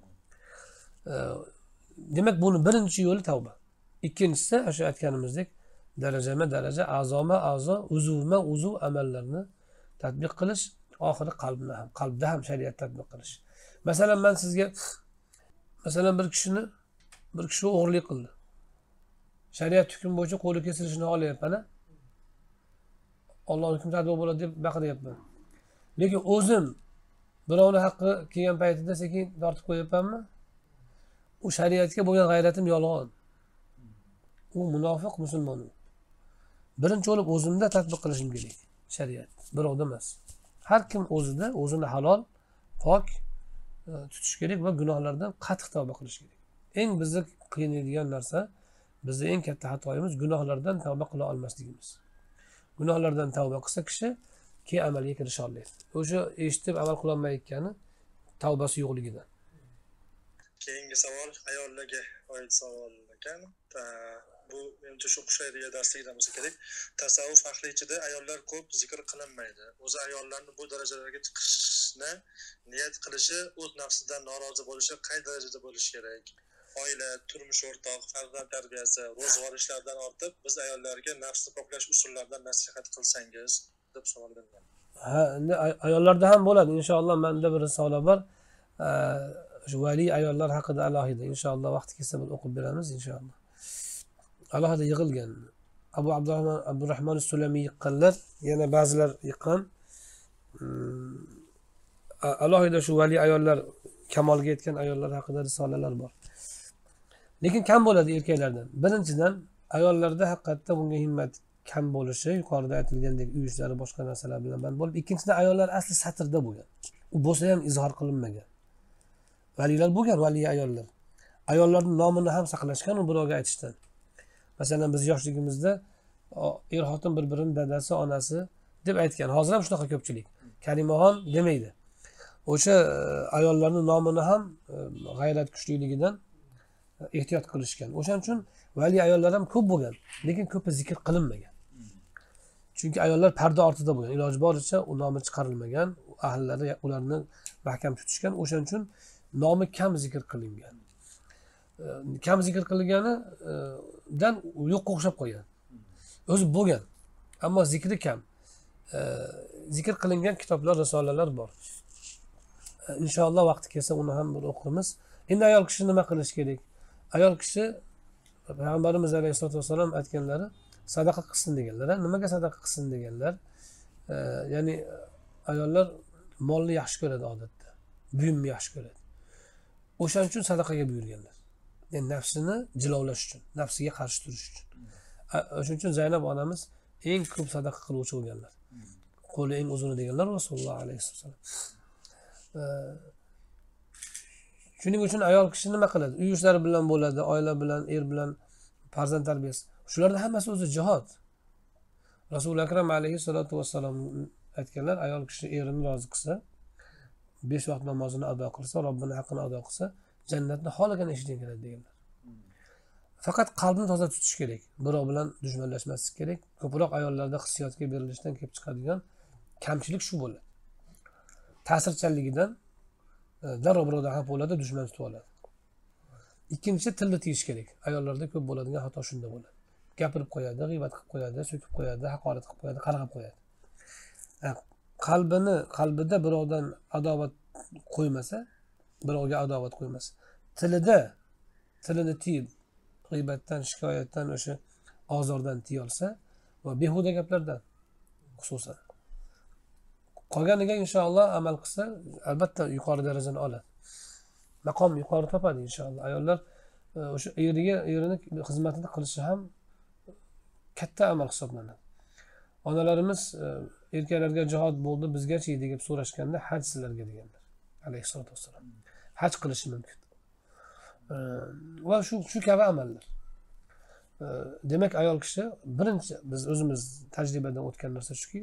Demak, buni birinchi yo'li tavba. Ikkinchisi, o'sha aytganimizdek, darajama-daraja, a'zo, uzuv amallarni tatbiq qilish, oxiri qalbda ham shariat tatbiq qilish. Masalan, men sizga bir kishi o'g'irlik qildi. Shariat hukm bo'yicha qo'li kesilishini olyapman. Alloh hukm tatbiq bo'ladi deb baqiryapman. Lekin o'zim birovning haqqi kelgan paytida sekin tortib qo'yapmanmi? U shariatga bo'lgan g'ayratim yolg'on. U munofiq musulmon. Birinchi bo'lib o'zimda tatbiq qilishim kerak shariat, birovda emas. Har kim o'zida o'zini halol, pok tutish kerak va gunohlardan qattiq tavba qilish kerak. Eng bizni qiynaydigan narsa, bizni eng katta xatoyimiz gunohlardan tavba qila olmasligimiz. Gunohlardan tavba qilsa kishi keyin amalga kirisha olmaydi. O'sha eshitib amal qila olmayotgani tavbasi yo'qligidan. Keyingi savol ayollarga oid savol ekan. Bu menimcha shu qushaydigan darslikdan bo'lsa kerak. Tasavvuf ahli ichida ayollar ko'p zikr qilinmaydi. O'zi ayollarni bu darajalarga chiqishni niyat qilishi, o'z nafsidan norozi bo'lishi qay darajada bo'lishi kerak? Oila, turmush o'rtoq, farzand tarbiyasi, ro'zg'or ishlaridan ortib, biz ayollarga nafsni poklash usullaridan nasihat qilsangiz deb savol bergan. Ha, endi ayollarda ham bo'ladi. Inshaalloh menda bir risola bor. Shu vali ayollar haqida alohida inshaalloh vaqti kelsa biz o'qib beramiz inshaalloh. Alohida yig'ilgan. Abu Abdurrahmon Sulamiy yiqqanlar, yana ba'zilar yiqqan. Alohida shu vali ayollar, kamolga yetgan ayollar haqida risolalar bor. Lekin kam bo'ladi erkaklardan. Birinchidan ayollarda haqiqatda bunga himmat kam bo'lishi, yuqorida aytilgandek uy ishlari boshqa narsalar bilan band bo'lib, ikkinchidan ayollar asli satrda bo'lgan. U bo'lsa ham izhor qilinmagan. Valilar bo'lgan, vali ayollar. Ayollarning nomini ham saqlashgan, u birovga aytishdan. Masalan, biz yoshligimizda er xotin bir-birini dadasi, onasi deb aytgan. Hozir ham shunaqa ko'pchilik. Karimaxon demaydi. O'sha ayollarning nomini ham g'ayrat kuchliligidan ehtiyot qilishgan. O'shaning uchun vali ayollar ham ko'p bo'lgan, lekin ko'pi zikr qilinmagan. Chunki ayollar parda ortida bo'lgan. Iloji boricha u nomi chiqarilmagan, ahllari ularni mahkam tutishgan. O'shaning uchun nomi kam zikr qilingan. Kam zikr qilinganidan yo'qqa o'xshab qolgan. O'zi bo'lgan, ammo zikri kam. Zikr qilingan kitoblar, risolalar bor. Inshaalloh vaqti kelsa uni ham bir o'qimiz. Endi ayol kishi nima qilish kerak? Ayol kishi Payg'ambarimiz alayhisolatu vasallam aytganlari sadaqa qilsin deganlar. Nimaga sadaqa qilsin deganlar? Ya'ni ayollar molni yaxshi ko'radi odatda, buyumni yaxshi ko'radi. O'shaning uchun sadaqaga buyurganlar. Ya'ni nafsini jilovlash uchun, nafsiga qarshi turish uchun. O'shaning uchun Zaynab onamiz eng ko'p sadaqa qiluvchi bo'lganlar. Qo'li eng uzuni deganlar Rasululloh alayhi vasallam. Shuning uchun ayol kishi nima qiladi? Uy ishlari bilan bo'ladi, oila bilan, er bilan, farzand tarbiyasi. Shularning hammasi o'zi jihod. Rasul akram alayhisolatu vassalom aytganlar, ayol kishi erini rozi qilsa, 5 vaqt namozini ado qilsa, Robbining haqqini ado qilsa, jannatni xoligan eshigidan kiradi deganlar. Faqat qalbni toza tutish kerak. Birov bilan dushmanlashmaslik kerak. Ko'proq ayollarda hissiyotga berilishdan kelib chiqadigan kamchilik shu bo'ladi. Ta'sirchanligidan darrov birovdan xafa bo'ladi, dushman tutib oladi. Ikkinchi, tilni tiyish kerak. Ayollarda ko'p bo'ladigan xato shunda bo'ladi. Gapirib qo'yadi, g'iybat qilib qo'yadi, so'kib qo'yadi, haqorat qilib qo'yadi, qarg'ab qo'yadi. Qalbida birovdan adovat qo'ymasa, birovga adovat qo'ymasa, tilini tiyib, g'iybatdan, shikoyatdan, o'sha ozordan tiya olsa va behuda gaplardan xususan qolganiga inshaalloh amal qilsa, albatta yuqori darajani oladi. Maqom yuqori topadi inshaalloh. Ayollar o'sha erini xizmatini qilishi ham katta amal hisoblanadi. Onalarimiz erkaklarga jihod bo'ldi, bizgachi deb so'rashganda haj sizlarga deganlar. Alayhissalatu vassalam. Haj qilishi mumkin. Va shu kabi amallar. Demak, ayol kishi birinchi biz o'zimiz tajribadan o'tgan narsa shuki,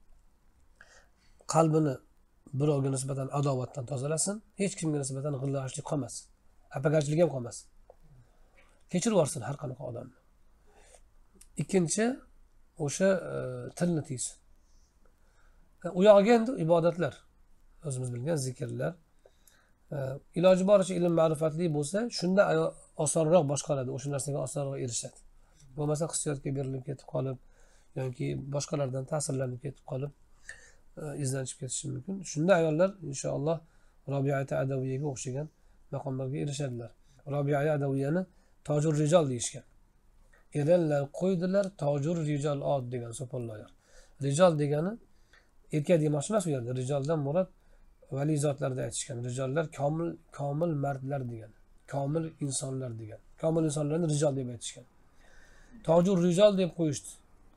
qalbini birovga nisbatan adovatdan tozalasin, hech kimga nisbatan g'illaslik qolmasin, apagarchilik ham qolmasin. Kechirib yuborsin har qanaqa odamni. Ikkinchi, o'sha tilni tiysin. U yog'iga endi ibodatlar, o'zimiz bilgan zikrlar, iloji boricha ilm ma'rifatli bo'lsa, shunda osonroq boshqaradi, o'sha narsaga osonroq erishadi. Bo'lmasa hissiyotga berilib ketib qolib yoki boshqalardan ta'sirlanib ketib qolib izlanib ketishi mumkin. Shunda ayollar inshaalloh Robiat Adaviyaga o'xshagan maqomlarga erishadilar. Robiat Adaviyani tojur rijol deyishgan. Erenlar qo'ydilar, tojur rijol od degan so'polloyor. Rijol degani erkak demoqchi emas u yerda. Rijoldan murod vali zotlarda aytishgan. Rijollar komil mardlar degan. Komil insonlar degan. Komil insonlarni rijol deb aytishgan. Tojur rijol deb qo'yishdi.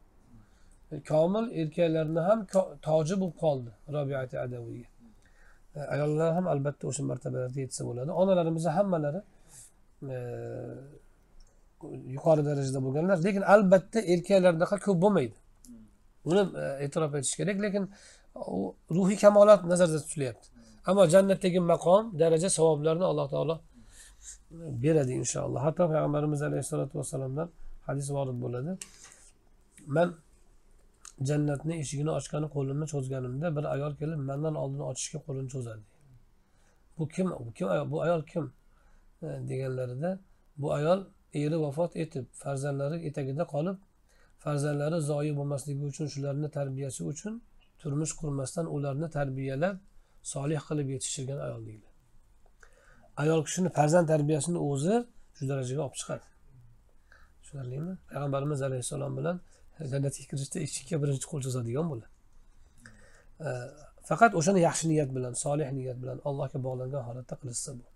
Komil erkaklarni ham toji bo'lib qoldi Robiat Adaviyga. ayollar ham albatta o'sha martabalarga yetsa bo'ladi. Onalarimiz hammalari yuqori darajada bo'lganlar, lekin albatta erkaklardaqa ko'p bo'lmaydi. Uni e'tirof etish kerak, lekin ruhiy kamolat nazarda tutilyapti. Ammo jannatdagi maqom, daraja, savoblarni Alloh taolo beradi inshaalloh. Hatto payg'ambarimiz alayhisolatu vasallamdan hadis vorid bo'ladi. Men jannatni eshigini ochgani qo'limni cho'zganimda bir ayol kelib mendan oldin ochishga qo'lini cho'zadi. Bu kim? Bu ayol kim? Deganlarida bu ayol eri vafot etib, farzandlari etagida qolib, farzandlari zoyi bo'lmasligi uchun, shularni tarbiyasi uchun turmush qurmasdan ularni tarbiyalab, solih qilib yetishtirgan ayol deydi. Ayol kishini farzand tarbiyasini o'zi shu darajaga olib chiqadi. Tushunarlimi? Payg'ambarimiz alayhissalom bilan jannatga kirishda eshikka birinchi qo'l cho'zadigan bo'ladi. Faqat o'shani yaxshi niyat bilan, solih niyat bilan Allohga bog'langan holatda qilsa bu.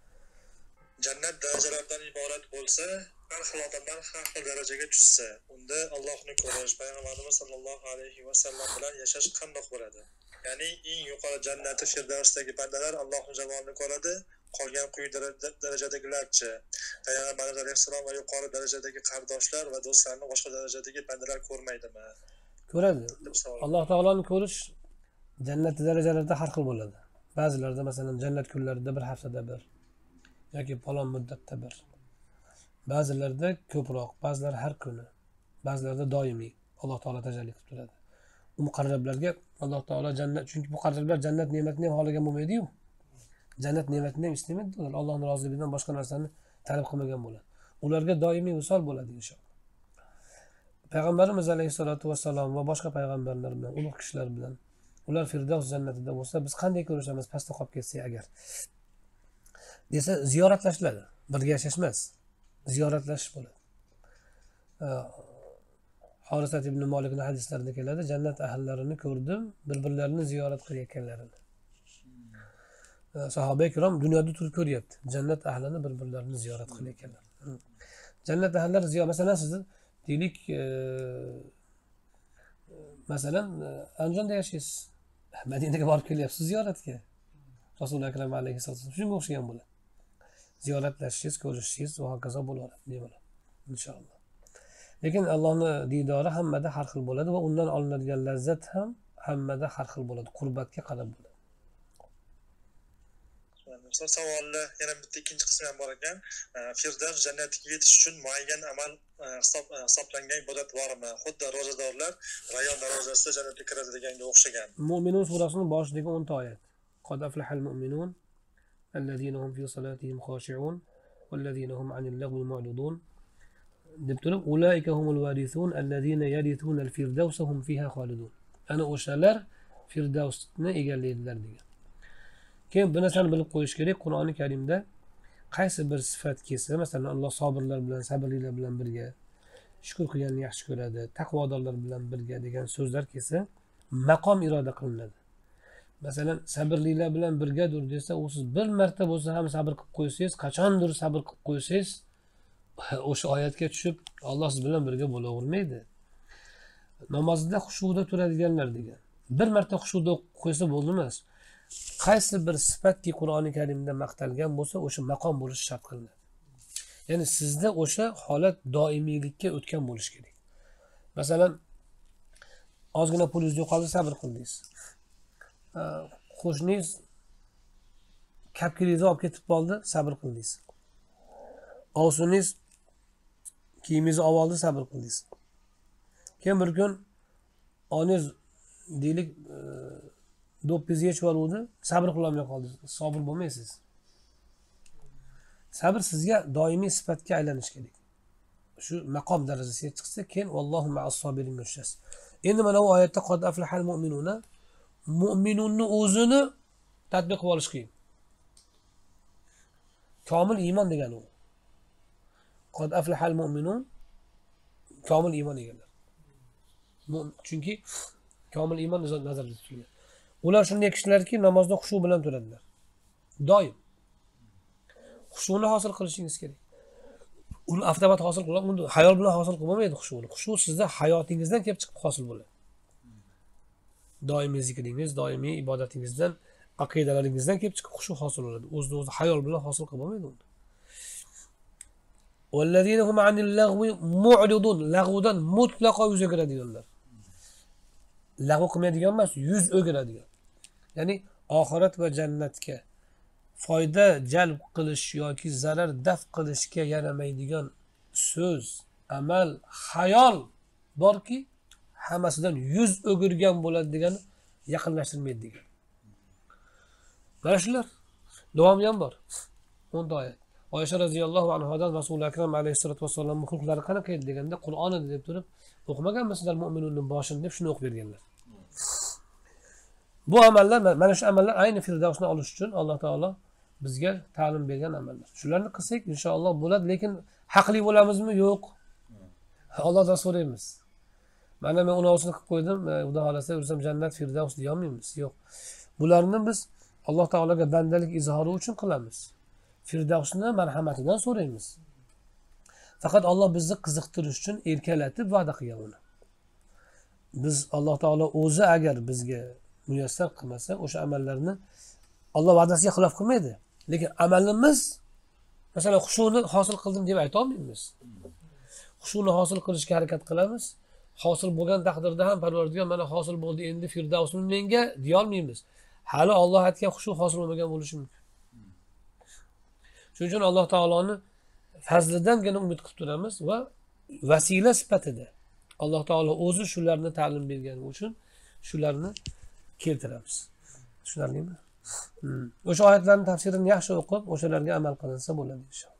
Jannat darajalardan iborat bo'lsa, har xil odamlar har xil darajaga tushsa, unda Allohni ko'rish, payg'ambarimiz sollallohu alayhi vasallam bilan yashash qandoq bo'ladi? Ya'ni eng yuqori jannati Firdavsdagi bandalar Allohning jamolini ko'radi, qolgan quyi darajadagilarchi? Payg'ambarimiz alayhissalom va yuqori darajadagi qardoshlar va do'stlarni boshqa darajadagi bandalar ko'rmaydimi? Ko'radi. Alloh taoloni ko'rish jannat darajalarida har xil bo'ladi. Ba'zilarda masalan jannat kunlarida bir haftada bir yoki falon muddatda bir. Ba'zilarda ko'proq, ba'zilar har kuni, ba'zilarda doimiy Alloh taolo tajalli qilib turadi. U muqarrablarga Alloh taolo jannat, chunki muqarrablar jannat ne'matini ham xohlagan bo'lmaydi-yu. Jannat ne'matini ham istamaydi, ular Allohning roziligidan boshqa narsani talab qilmagan bo'ladi. Ularga doimiy visol bo'ladi inshaalloh. Payg'ambarimiz alayhisolatu vasallam va boshqa payg'ambarlar bilan, ulug' kishilar bilan ular Firdavs jannatida bo'lsa, biz qanday ko'rishamiz pastda qolib ketsak agar desa, ziyoratlashiladi. Birga yashash emas, ziyoratlashish bo'ladi. Horisat ibn Malikning hadislarida keladi, jannat ahllarini ko'rdim, bir-birlarini ziyorat qilayotganlarini. Sahoba ikrom dunyoda turib ko'ryapti. Jannat ahlini bir-birlarini ziyorat qilayotganlar. Jannat ahlari ziyorat, masalan siz deylik, masalan Andijonda yashaysiz. Madinaga borib kelyapsiz ziyoratga. Rasul akram alayhissalom shunga o'xshagan bo'ladi. Ziyoratlashishingiz, ko'rishingiz va hokazo bo'ladi, deyman. Inshaalloh. Lekin Allohning diydori hammada har xil bo'ladi va undan olinadigan lazzat ham hammada har xil bo'ladi, qurbatga qarab bo'ladi. Savolni yana bitta ikkinchi qismi ham bor ekan. Firdavs jannatiga yetish uchun muayyan amal hisoblangan ibodat bormi? Xuddi ro'zadorlar Rayyon darvozasida jannatga kiradi deganga o'xshagan. Mu'minun surasining boshidagi 10 ta oyat. Qad aflahal mu'minun allazina hum fi salatihim khashi'un wallazina hum 'anil lagwi mu'ridun. Deb turib, ulaika humul varithun allazina yarithuna al-firdawsa hum fiha khalidun. Ana o'shalar Firdavsni egallaydilar degan. Keyin bu narsani bilib qo'yish kerak. Qur'oni Karimda qaysi bir sifat kelsa, masalan Alloh sabirlar bilan, sabrlilar bilan birga, shukr qilganni yaxshi ko'radi, taqvodorlar bilan birga degan so'zlar kelsa, maqom iroda qilinadi. Masalan, sabrlilar bilan birgadir desa, u siz bir marta bo'lsa ham sabr qilib qo'ysangiz, qachondir sabr qilib qo'ysangiz, o'sha oyatga tushib Alloh siz bilan birga bo'lavermaydi. Namozda xushuda turadiganlar degan. Bir marta xushuda qo'ysa bo'ldi emas. Qaysi bir sifatki Qur'oni Karimda maqtalgan bo'lsa, o'sha maqom bo'lishi shart qilinadi. Ya'ni sizda o'sha holat doimiylikka o'tgan bo'lishi kerak. Masalan, ozgina pulingiz yo'qoldi, sabr qildingiz. Qo'shningiz kapkilingizni olib ketib qoldi, sabr qildingiz. Ovsiningiz kiyimingizni olib oldi, sabr qildingiz. Keyin bir kun oningiz deylik do'ppingizni yechib oldi, sabr qila olmay qoldi. Sabr bo'lmaysiz. Sabr sizga doimiy sifatga aylanish kerak. Shu maqom darajasiga chiqsa, keyin vallohu ma'as sobirin yurishasiz. Endi mana bu oyatda qad aflahal mu'minuna, mu'minunni o'zini tatbiq qilib olish qiyin. Komil iymon degani u. Qad aflahal mu'minun, komil iymon egalari. Chunki komil iymon nazarda tutilgan. Ular shunday kishilarki, namozda xushu bilan turadilar. Doim. Xushuni hosil qilishingiz kerak. Uni avtomat hosil qilib, uni hayol bilan hosil qilib bo'lmaydi xushuni. Xushu sizda hayotingizdan kelib chiqib hosil bo'ladi. Doimiy zikringiz, doimiy ibodatingizdan aqidalaringizdan kelib chiqib xushu hosil bo'ladi. O'zini o'zi hayol bilan hosil qilib bo'lmaydi unda. وَالَّذِينَ هُمْ عَنِ اللَّغْوِ مُعْرِضُونَ Lag'vdan mutlaqo yuz o'giradiganlar. Lag'v qilmaydigan emas, yuz o'giradigan. Ya'ni oxirat va jannatga foyda jalb qilish yoki zarar daf qilishga yaramaydigan so'z, amal, hayol borki, hammasidan yuz o'girgan bo'ladi degani yaqinlashtirmaydi degan. Mana shular davomi ham bor. 10 oyat. Oysha radhiyallohu anhodan Rasul akram alayhissalatu vassalom huquqlari qanaqa edi deganda Qur'on edi deb turib, o'qimaganmisizlar mu'minunning boshini deb shuni o'qib berganlar. Bu amallar, mana shu amallar ayni Firdavsni olish uchun Alloh taolo bizga ta'lim bergan amallar. Shularni qilsak inshaalloh bo'ladi, lekin haqli bo'lamizmi? Yo'q. Allohdan so'raymiz. Mana men 16 qilib qo'ydim, xudo xolasa o'zim jannat Firdavs deya olmaymiz. Yo'q. Bularni biz Alloh taologa bandalik izhori uchun qilamiz. Firdavsni marhamatidan so'raymiz. Faqat Alloh bizni qiziqtirish uchun erkalatib va'da qilgan uni. Biz Alloh taolo o'zi agar bizga muyassar qilmasa, o'sha amallarni Alloh va'dasiga xilof qilmaydi. Lekin amalimiz, masalan, xushuni hosil qildim deb ayta olmaymiz. Xushuni hosil qilishga harakat qilamiz. Hosil bo'lgan taqdirda ham Parvardigor mana hosil bo'ldi, endi Firdavsni menga deya olmaymiz. Hali Alloh aytgan xushu hosil bo'lmagan bo'lishi mumkin. Shuning uchun Alloh taoloni fazlidangina umid qilib turamiz va vasila sifatida Alloh taolo o'zi shularni ta'lim bergani uchun shularni keltiramiz. Tushunarlimi? O'sha oyatlarning tafsirini yaxshi o'qib, o'shalarga amal qilinsa bo'ladi inshaalloh.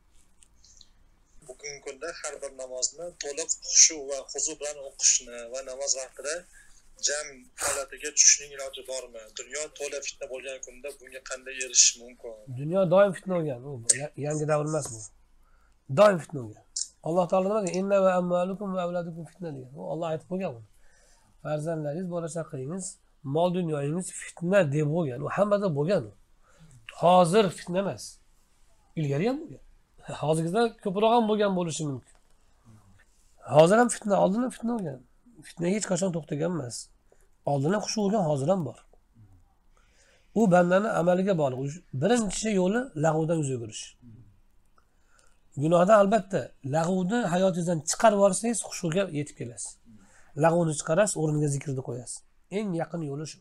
Bugungi kunda har bir namozni to'liq xushu va huzur bilan o'qishni va namoz vaqtida jam holatiga tushishning iloji bormi? Dunyo to'la fitna bo'lgan kunda bunga qanday erishish mumkin? Dunyo doim fitna bo'lgan, u yangi davr emas bu. Doim fitna bo'lgan. Alloh taolo nima degan? Inna va amvalukum va avladukum fitna degan. U Alloh aytib qo'ygan buni. Farzandlaringiz, bola chaqangiz, mol dunyoyingiz fitna deb bo'lgan. U hammada bo'lgan u. Hozir fitna emas. Ilgari ham bo'lgan. Hozirgidan ko'proq ham bo'lgan bo'lishi mumkin. Hozir ham fitna, oldin ham fitna bo'lgan. Fitna hech qachon to'xtagan emas. Oldin ham xush bo'lgan, hozir ham bor. U bandani amaliga bog'liq. Birinchi yo'li lag'vdan yuz o'girish. Gunohdan albatta lag'vni hayotingizdan chiqarib yuborsangiz xushuga yetib kelasiz. Lag'vni chiqarasiz, o'rniga zikrni qo'yasiz. Eng yaqin yo'li shu.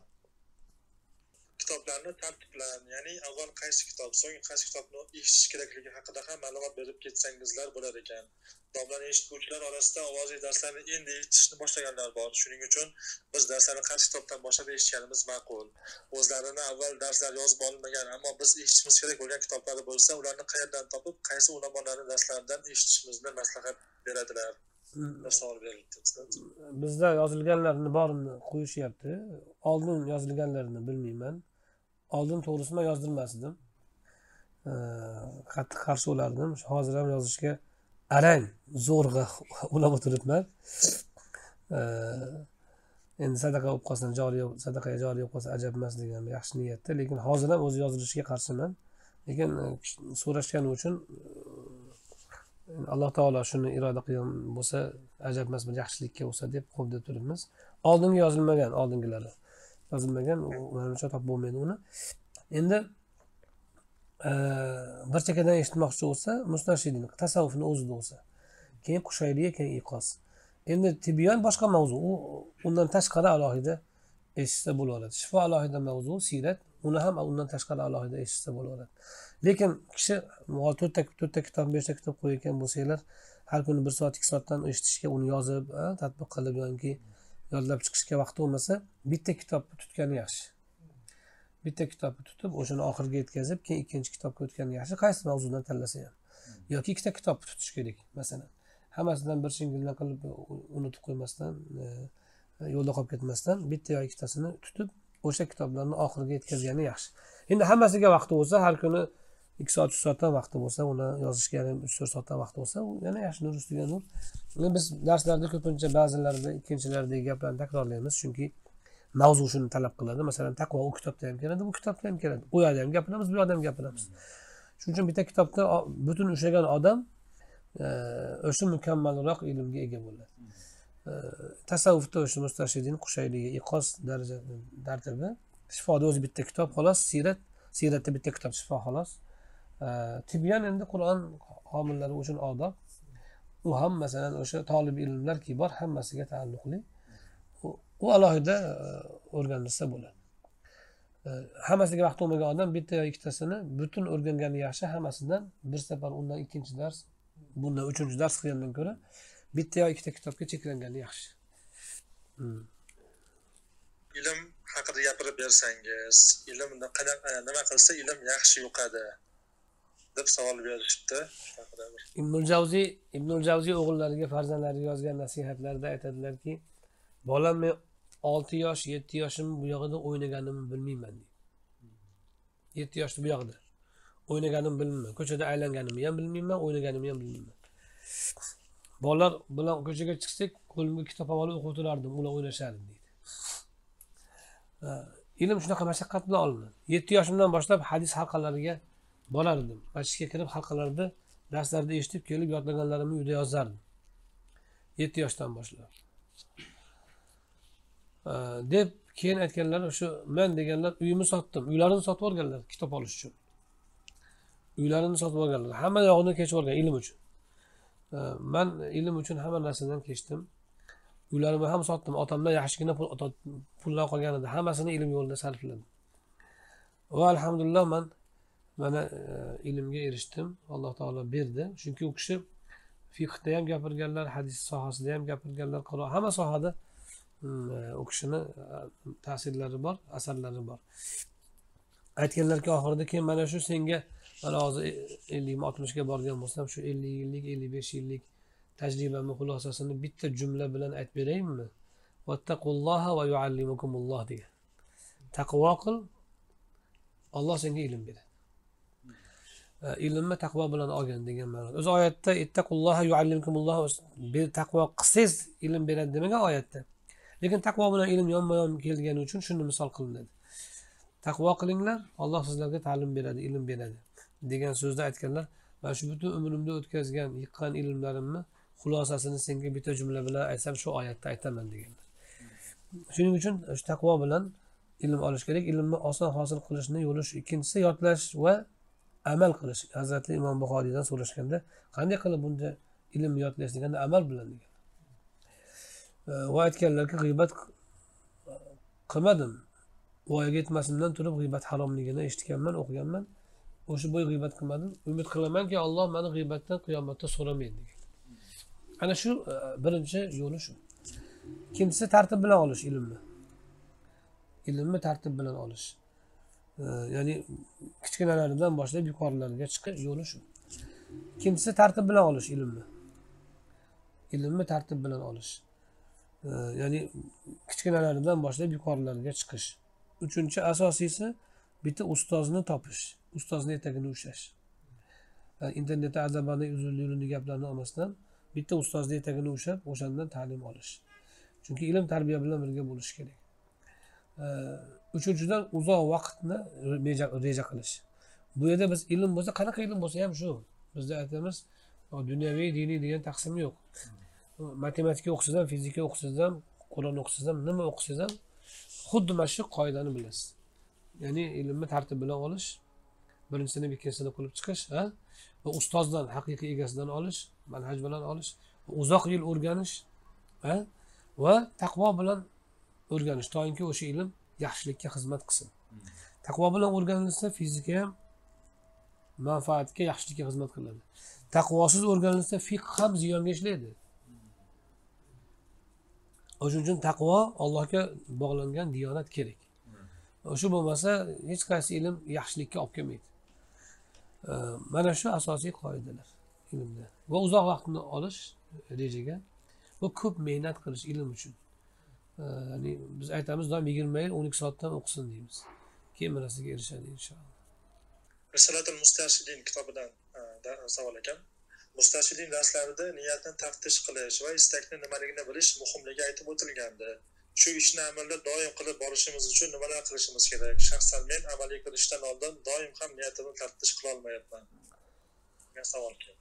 Kitoblarni tartiblan, ya'ni avval qaysi kitob, so'ng qaysi kitobni eshitish kerakligi haqida ham ma'lumot berib ketsangizlar bo'lar ekan. Kitoblarni eshituvchilar orasida ovozli darslarni endi eshitishni boshlaganlar bor. Shuning uchun biz darslarni qaysi kitobdan boshlab eshitganimiz ma'qul. O'zlarini avval darslar yozib olmagan, ammo biz eshitishimiz kerak bo'lgan kitoblari bo'lsa, ularni qayerdan topib, qaysi ulamolarning darslaridan eshitishimizni maslahat beradilar. Savol berildi. Bizda yozilganlarni borini qo'yishyapti. Oldin yozilganlarini bilmayman. Oldin to'g'risini yozdirmasdim. Qattiq qarshi bo'lardim. Hozir ham yozishga arang zo'rg'a ulab o'tiribman. Endi sadaqa bo'lib qolsa, sadaqaga joriy bo'lib qolsa ajab emas degan yaxshi niyatda, lekin hozir ham o'zi yozilishiga qarshiman. Lekin so'rashgani uchun Alloh taolo shuni iroda qilgan bo'lsa, ajab emas, bir yaxshilikka bo'lsa deb qo'yib deb turibmiz. Oldingi yozilmagan, oldingilari yozilmagan, menimcha topib bo'lmaydi uni. Endi bir chekkadan eshitmoqchi bo'lsa, mustarshidin tasavvufni o'zida bo'lsa, keyin qushayliga, keyin iqos. Endi tibyon boshqa mavzu, u undan tashqari alohida eshitsa bo'laveradi. Shifo alohida mavzu, siyrat, uni ham undan tashqari alohida eshitsa bo'laveradi. Lekin kishi 4ta kitob, 5ta kitob qo'ygan bo'lsanglar, har kuni 1 soat, 2 soatdan eshitishga uni yozib, tatbiq qilib yoki yodlab chiqishga vaqt bo'lmasa, bitta kitobni tutgani yaxshi. Bitta kitobni tutib, o'shani oxiriga yetkazib, keyin ikkinchi kitobga o'tgani yaxshi. Qaysi mavzudan tanlasa ham. Yoki ikkita kitobni tutish kerak, masalan. Hammasidan bir shingildan qilib unutib qo'ymasdan, yo'lda qolib ketmasdan, bitta yoki ikkitasini tutib, o'sha kitoblarni oxiriga yetkazgani yaxshi. Endi hammasiga vaqti bo'lsa, har kuni 2 soat, 3 soatdan vaqti bo'lsa, uni yozishga ham 3-4 soatdan vaqti bo'lsa, u yana yaxshi nur ustiga nur. Biz darslarda ko'pincha ba'zilarida, ikkinchilardagi gaplarni takrorlaymiz, chunki mavzu shuni talab qiladi. Masalan, taqvo u kitobda ham keladi, bu kitobda ham keladi. U yerda ham gapiramiz, bu yerda ham gapiramiz. Shuning uchun bitta kitobda butun ushlagan odam o'sha mukammalroq ilmga ega bo'ladi. Tasavvufda o'sha mustarshidin, qushayligi, iqos daraja tartibi Shifoda o'zi bitta kitob xolos, siyratda bitta kitob shifo xolos. Tibyan endi Qur'on homillari uchun odob. U ham masalan o'sha talib ilmlarki bor, hammasiga taalluqli. U alohida o'rganilsa bo'ladi. Hammasiga vaqt olmagan odam bitta yoki ikkitasini butun o'rgangani yaxshi, hammasidan bir safar undan ikkinchi dars, bundan uchinchi dars qilgandan ko'ra bitta yoki ikkita kitobga cheklangani yaxshi. Ilm haqida gapirib bersangiz, ilmni nima qilsa ilm yaxshi yuqadi deb savol berishibdi. Ibnul Javziy o'g'illariga, farzandlariga yozgan nasihatlarida aytadilarki, bolam men 6 yosh, 7 yoshim bu yog'ida o'ynaganimni bilmayman deydi. 7 yoshda bu yog'ida o'ynaganimni bilmayman. Ko'chada aylanganimni ham bilmayman, o'ynaganimni ham bilmayman. Bolalar bilan ko'chaga chiqsak, qo'limga kitob olib o'qib o'tirardim, ular o'ynashardi deydi. Ilm shunaqa mashaqqat bilan olinadi. 7 yoshimdan boshlab hadis halqalariga borardim. Masjidga kirib halqalarda darslarda eshitib kelib yodlaganlarimni uyda yozardim. 7 yoshdan boshlab. Deb keyin aytganlar o'sha men deganlar uyimni sotdim. Uylarini sotib olganlar kitob olish uchun. Uylarini sotib olganlar. Hamma yog'ini kechib olgan ilm uchun. Men ilm uchun hamma narsadan kechdim. Uylarimni ham sotdim. Otamdan yaxshigina pullar qolgan edi. Hammasini ilm yo'lida sarfladim. Va alhamdulillah men mana ilmga erishdim. Alloh taolo berdi. Chunki u kishi fiqhda ham gapirganlar, hadis sohasida ham gapirganlar, Qur'on hamma sohada u kishini ta'sirlari bor, asarlari bor. Aytganlarki oxirida keyin mana shu senga mana hozir 50-60 ga borgan bo'lsam, shu 50 yillik, 55 yillik tajribamni xulosasini bitta jumla bilan aytib beraymi? Vattaqulloha va yuallimukumulloh degan. Taqvo qil, Alloh senga ilm beradi. Ilmni taqvo bilan olgin degan ma'noda. O'z oyatda ittaqulloha yuallimukumulloh, taqvo qilsangiz ilm beradi demagan oyatda. Lekin taqvo bilan ilm yonma-yon kelgani uchun shuni misol qilinadi. Taqvo qilinglar, Alloh sizlarga ta'lim beradi, ilm beradi degan so'zda aytganlar. Men shu butun umrimda o'tkazgan, yiqqan ilmlarimni xulosasini senga bitta jumla bilan aytsam shu oyatda aytaman deganlar. Shuning uchun shu taqvo bilan ilm olish kerak. Ilmni oson hosil qilishning yo'li shu. Ikkinchisi yodlash va amal qilish. Hazrati Imom Buxoriydan so'rashganda, qanday qilib bunda ilm yodlash deganda amal bilan degan. Va aytganlarki, g'iybat qilmadim. Voyaga yetmasimdan turib g'iybat haromligini eshitganman, o'qiganman. O'sha bo'y g'iybat qilmadim. Umid qilamanki, Alloh meni g'iybatdan qiyomatda so'ramaydi degan. Ana shu birinchi yo'li shu. Ikkinchisi tartib bilan olish ilmni. Ilmni tartib bilan olish. Ya'ni kichkinalardan boshlab yuqorilarga chiqish yo'li shu. Ikkinchisi tartib bilan olish ilmni. Ilmni tartib bilan olish. Ya'ni kichkinalardan boshlab yuqorilarga chiqish. Uchinchi asosiysi bitta ustozni topish, ustozni etagini ushlash. Internetda azabani uzunli gaplarni olmasdan bitta ustozni etagini ushlab, o'shandan ta'lim olish. Chunki ilm tarbiya bilan birga bo'lishi kerak. Uchinchidan uzoq vaqtni reja qilish. Bu yerda biz ilm bo'lsa, qanaqa ilm bo'lsa ham shu. Bizda aytamiz, dunyoviy, diniy degan taqsim yo'q. Matematika o'qisiz ham, fizika o'qisiz ham, Qur'on o'qisiz ham, nima o'qisiz ham xuddi mana shu qoidani bilasiz. Ya'ni ilmni tartib bilan olish, birinchisini ikkinchisini qilib chiqish, va ustozdan, haqiqiy egasidan olish, manhaj bilan olish, uzoq yil o'rganish, va taqvo bilan o'rganish, to'yinki o'sha ilm yaxshilikka xizmat qilsin. Taqvo bilan o'rganilsa, fizika ham manfaatga, yaxshilikka xizmat qiladi. Taqvosiz o'rganilsa, fiqh ham ziyonga ishlaydi. O'shuning uchun taqvo Allohga bog'langan diyonat kerak. Shu bo'lmasa, hech qaysi ilm yaxshilikka olib kelmaydi. Mana shu asosiy qoidalar ilmda. Va uzoq vaqtni olish rejaga va ko'p mehnat qilish ilm uchun. Ya'ni biz aytamiz, doim 20 yil 12 soatdan o'qisin deymiz. Keyin narsaga erishadi inshaalloh. Risolatul Mustarshidin kitobidan savol ekan. Mustarshidin darslarida niyatni taftish qilish va istakni nimaligini bilish muhimligi aytib o'tilgandi. Shu ishni amalda doim qilib borishimiz uchun nimalar qilishimiz kerak? Shaxsan men amaliy qilishdan oldin doim ham niyatimni taftish qila olmayapman. degan savol keldi.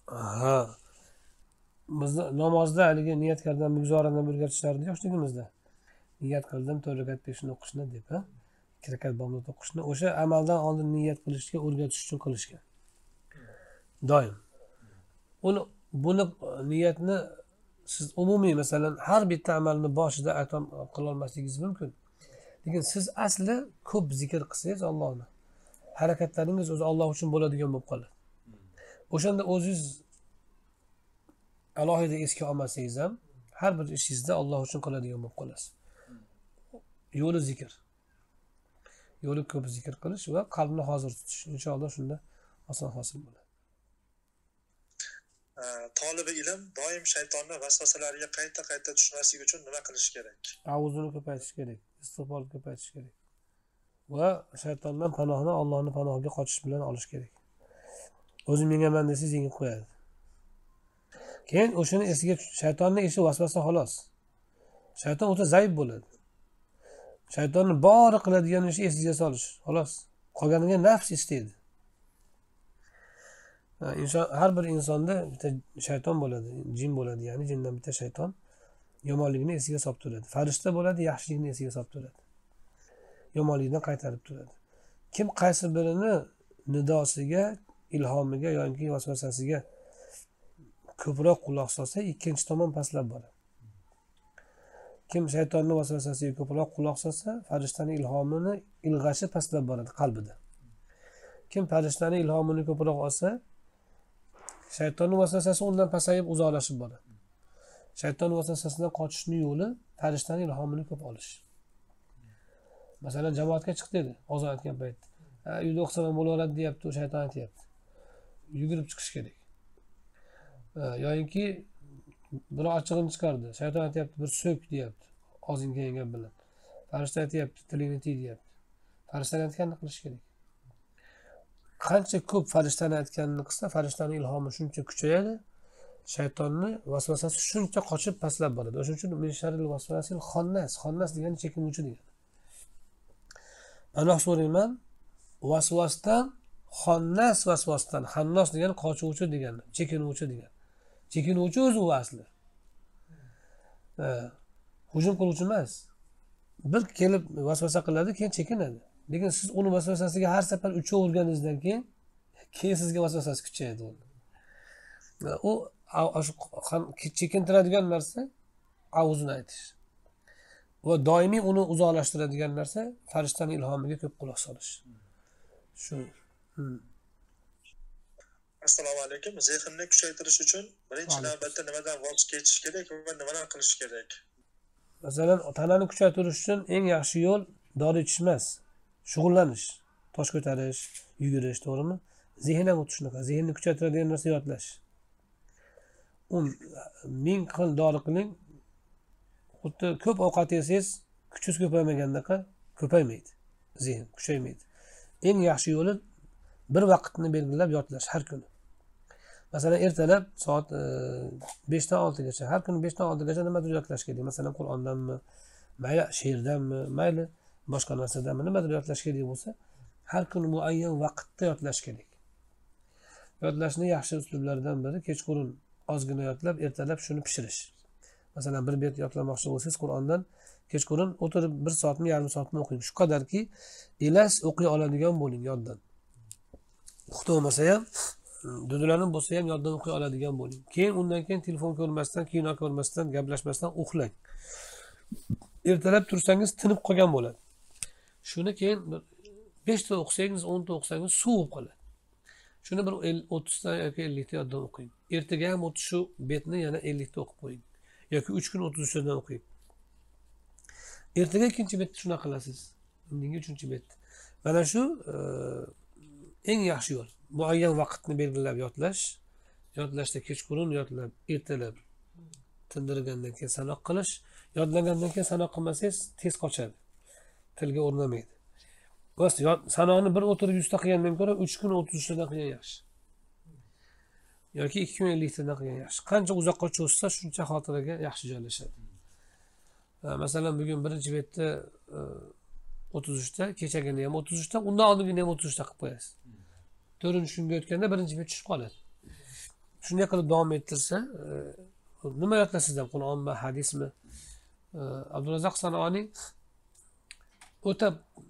Bizda namozda haligi niyatkardan mugzoradan o'rgatishlardi yoshligimizda. Niyat qildim 4 rakat peshin o'qishni deb, rakat bomdod o'qishni o'sha amaldan oldin niyat qilishga o'rgatish uchun qilishgan. Doim. Buni niyatni siz umumiy masalan har bitta amalni boshida aytom qila olmasligingiz mumkin. Lekin siz asli ko'p zikr qilsangiz Allohni, harakatlaringiz o'zi Alloh uchun bo'ladigan bo'lib qoladi. O'shanda o'zingiz alohida esga olmasangiz ham har bir ishingizda Alloh uchun qiladigan bo'lib qolasiz. Yo'li zikr. Yo'li ko'p zikr qilish va qalbni hozir tutish. Inshaalloh shunda oson hosil bo'ladi. Tolibi ilm doim shaytonning vasvasalariga qayta tushmasligi uchun nima qilish kerak? Avzuni ko'paytirish kerak, istig'forni ko'paytirish kerak. Va shaytondan panohni Allohning panohiga qochish bilan olish kerak. O'zim yengaman desangiz yengib qo'yadi. Keyin o'shani esiga shaytonning ishi vasvasa xolos. Shayton o'ta zaif bo'ladi. Shaytonning bori qiladigan ishi esiga solish, xolos. Qolganiga nafs istaydi. Har bir insonda bitta shayton bo'ladi, jin bo'ladi, ya'ni jindan bitta shayton yomonligini esiga solib turadi. Farishta bo'ladi, yaxshilikni esiga solib turadi. Yomonlikdan qaytarib turadi. Kim qaysi birini nidosiga, ilhomiga yoki vasvasasiga ko'proq quloq solsa, ikkinchi tomon pastlab boradi. Kim shaytonning vasvasasiga ko'proq quloq solsa, farishtaning ilhomini ilg'ashi pastlab boradi qalbida. Kim farishtaning ilhomini ko'proq olsa, shaytonning vasvasasi undan pasayib uzoqlashib boradi. Shayton vasvasasidan qochishning yo'li farishtaning ilhomini ko'p olish. Masalan, jamoatga chiq dedi, ozon aytgan paytda. Uyda o'qsam bo'laveradi deyapti, u shayton aytayapti. Yugurib chiqish kerak. Yo'inki bir ochig'ini chiqardi. Shayton aytayapti, bir so'k deyapti, og'zingga yengan bilan. Farishta aytayapti, tilingni tiy deyapti. Farishtaning aytganini qilish kerak. Qancha ko'p farishtaning aytganini qilsa, farishtaning ilhomi shuncha kuchayadi, shaytonning vasvasasi shuncha qochib pastlab boradi. O'shuning uchun min sharril vasvasil xonnas, xonnas degani chekinuvchi degani. Panoh so'rayman vasvasdan, xonnas vasvasdan, xannos degani qochuvchi degani, chekinuvchi degani. Chekinuvchi o'zi u asli. Hujum qiluvchi emas. Bir kelib vasvasa qiladi, keyin chekinadi. Lekin siz uni vasvasasiga har safar uchaverganingizdan keyin sizga vasvasasi kuchayadi. U chekintiradigan narsa avzuni aytish. Va doimiy uni uzoqlashtiradigan narsa farishtaning ilhomiga ko'p quloq solish. Shu. Assalomu alaykum. Zehnni kuchaytirish uchun birinchi navbatda nimadan voz kechish kerak va nimalar qilish kerak? Masalan, tanani kuchaytirish uchun eng yaxshi yo'l dori ichish emas, shug'ullanish, tosh ko'tarish, yugurish, to'g'rimi? Zehn ham shunaqa. Zehnni kuchaytiradigan narsa yodlash. Ming xil dori qiling, xuddi ko'p ovqat yesangiz, kuchingiz ko'paymagandaqa ko'paymaydi. Zehn kuchaymaydi. Eng yaxshi yo'li bir vaqtni belgilab yodlash har kuni. Masalan, ertalab soat 5 dan 6 gacha, har kuni 5 dan 6 gacha nimadir yodlash kerak. Masalan, Qur'ondanmi, mayli she'rdanmi, mayli boshqa narsadanmi, nimadir yodlash kerak bo'lsa, har kuni muayyan vaqtda yodlash kerak. Yodlashning yaxshi uslublaridan biri kechqurun ozgina yodlab, ertalab shuni pishirish. Masalan, bir bet yodlamoqchi bo'lsangiz, Qur'ondan kechqurun o'tirib 1 soatmi, yarim soatmi o'qing. Shu qadarki, elas o'qiy oladigan bo'ling yoddan. Uxta olmasa ham, dudulanib bo'lsa ham yoddan o'qiy oladigan bo'ling. Keyin undan keyin telefon ko'rmasdan, kino ko'rmasdan, gaplashmasdan uxlang. Ertalab tursangiz tinib qolgan bo'ladi. Shuni keyin 5 ta o'qisangiz, 10 ta o'qisangiz suvib qoladi. Shuni bir 30 ta yoki 50 ta yoddan o'qing. Ertaga ham shu betni yana 50 ta o'qib qo'ying. Yoki 3 kun 33 tadan o'qing. Ertaga ikkinchi betni shuna qilasiz. Indingi 3-bet. Mana shu eng yaxshi yo'l. Muayyan vaqtni belgilab yodlash, yodlashda kechqurun yodlab, ertalab tindirgandan keyin sanoq qilish, yodlagandan keyin sanoq qilmasangiz tez qochadi. Tilga o'rnamaydi. Bas sanoqni bir o'tirib 100 ta qilgandan ko'ra 3 kun 33 tadan qilgan yaxshi. Yoki 2 kun 50 tadan qilgan yaxshi. Qancha uzoqqa cho'zsa, shuncha xotiraga yaxshi joylashadi. Masalan, bugun birinchi betda 33 ta, kechagina ham 33 ta, undan oldingina ham 33 ta qilib qo'yasiz. 4-kunga o'tganda birinchi bet tushib qoladi. Shunday qilib davom ettirsa, nima yodlasizdan, Qur'onmi, hadismi? Abdurazzoq Sanoning o'ta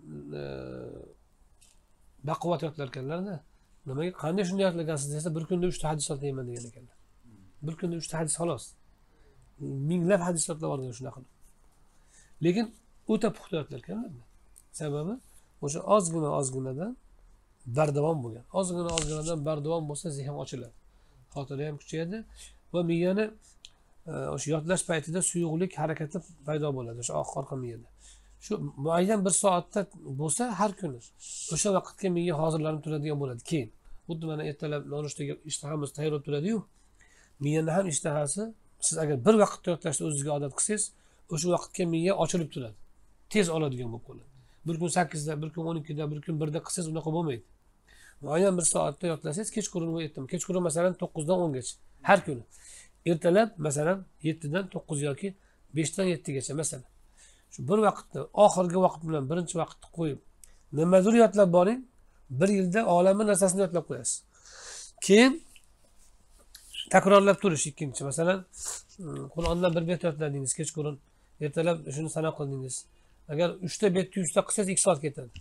baquvvat yodlar ekanlarda. Nimaga qanday shunday yodlagansiz desa, bir kunda 3 ta hadis yodlayman degan ekanlar. Bir kunda 3 ta hadis xolos. Minglab hadis yodlab olgan shunaqa qilib. Lekin o'ta puxta yodlar ekanlar. Sababi o'sha ozginadan bardavom bo'lgan. Ozginadan bardavom bo'lsa zehn ochiladi. Xotira ham kuchayadi va miyani o'sha yodlash paytida suyuqlik harakati paydo bo'ladi o'sha orqa miyada. Shu muayyan bir soatda bo'lsa har kuni o'sha vaqtga miya hozirlanib turadigan bo'ladi. Keyin xuddi mana ertalab nonushtaga ishtahamiz tayyor bo'lib turadi-yu, miyani ham ishtahasi siz agar bir vaqtda yodlashni o'zingizga odat qilsangiz, o'sha vaqtga miya ochilib turadi. Tez oladigan bo'lib qoladi. Bir kun 8 da, bir kun 12 da, bir kun 1 da qilsangiz unaqa bo'lmaydi. Muayyan bir soatda yodlasangiz, kechqurun va ertaga, kechqurun masalan 9 dan 10 gacha har kuni. Ertalab masalan 7 dan 9 yoki 5 dan 7 gacha masalan. Shu bir vaqtda, oxirgi vaqt bilan birinchi vaqtni qo'yib, nimadir yodlab boring, bir yilda olamni narsasini yodlab qo'yasiz. Keyin takrorlab turish ikkinchi. Masalan, Qur'ondan bir bet yodladingiz kechqurun, ertalab shuni sana qildingiz. Agar 3 ta betni 3 ta qilsangiz 2 soat ketadi.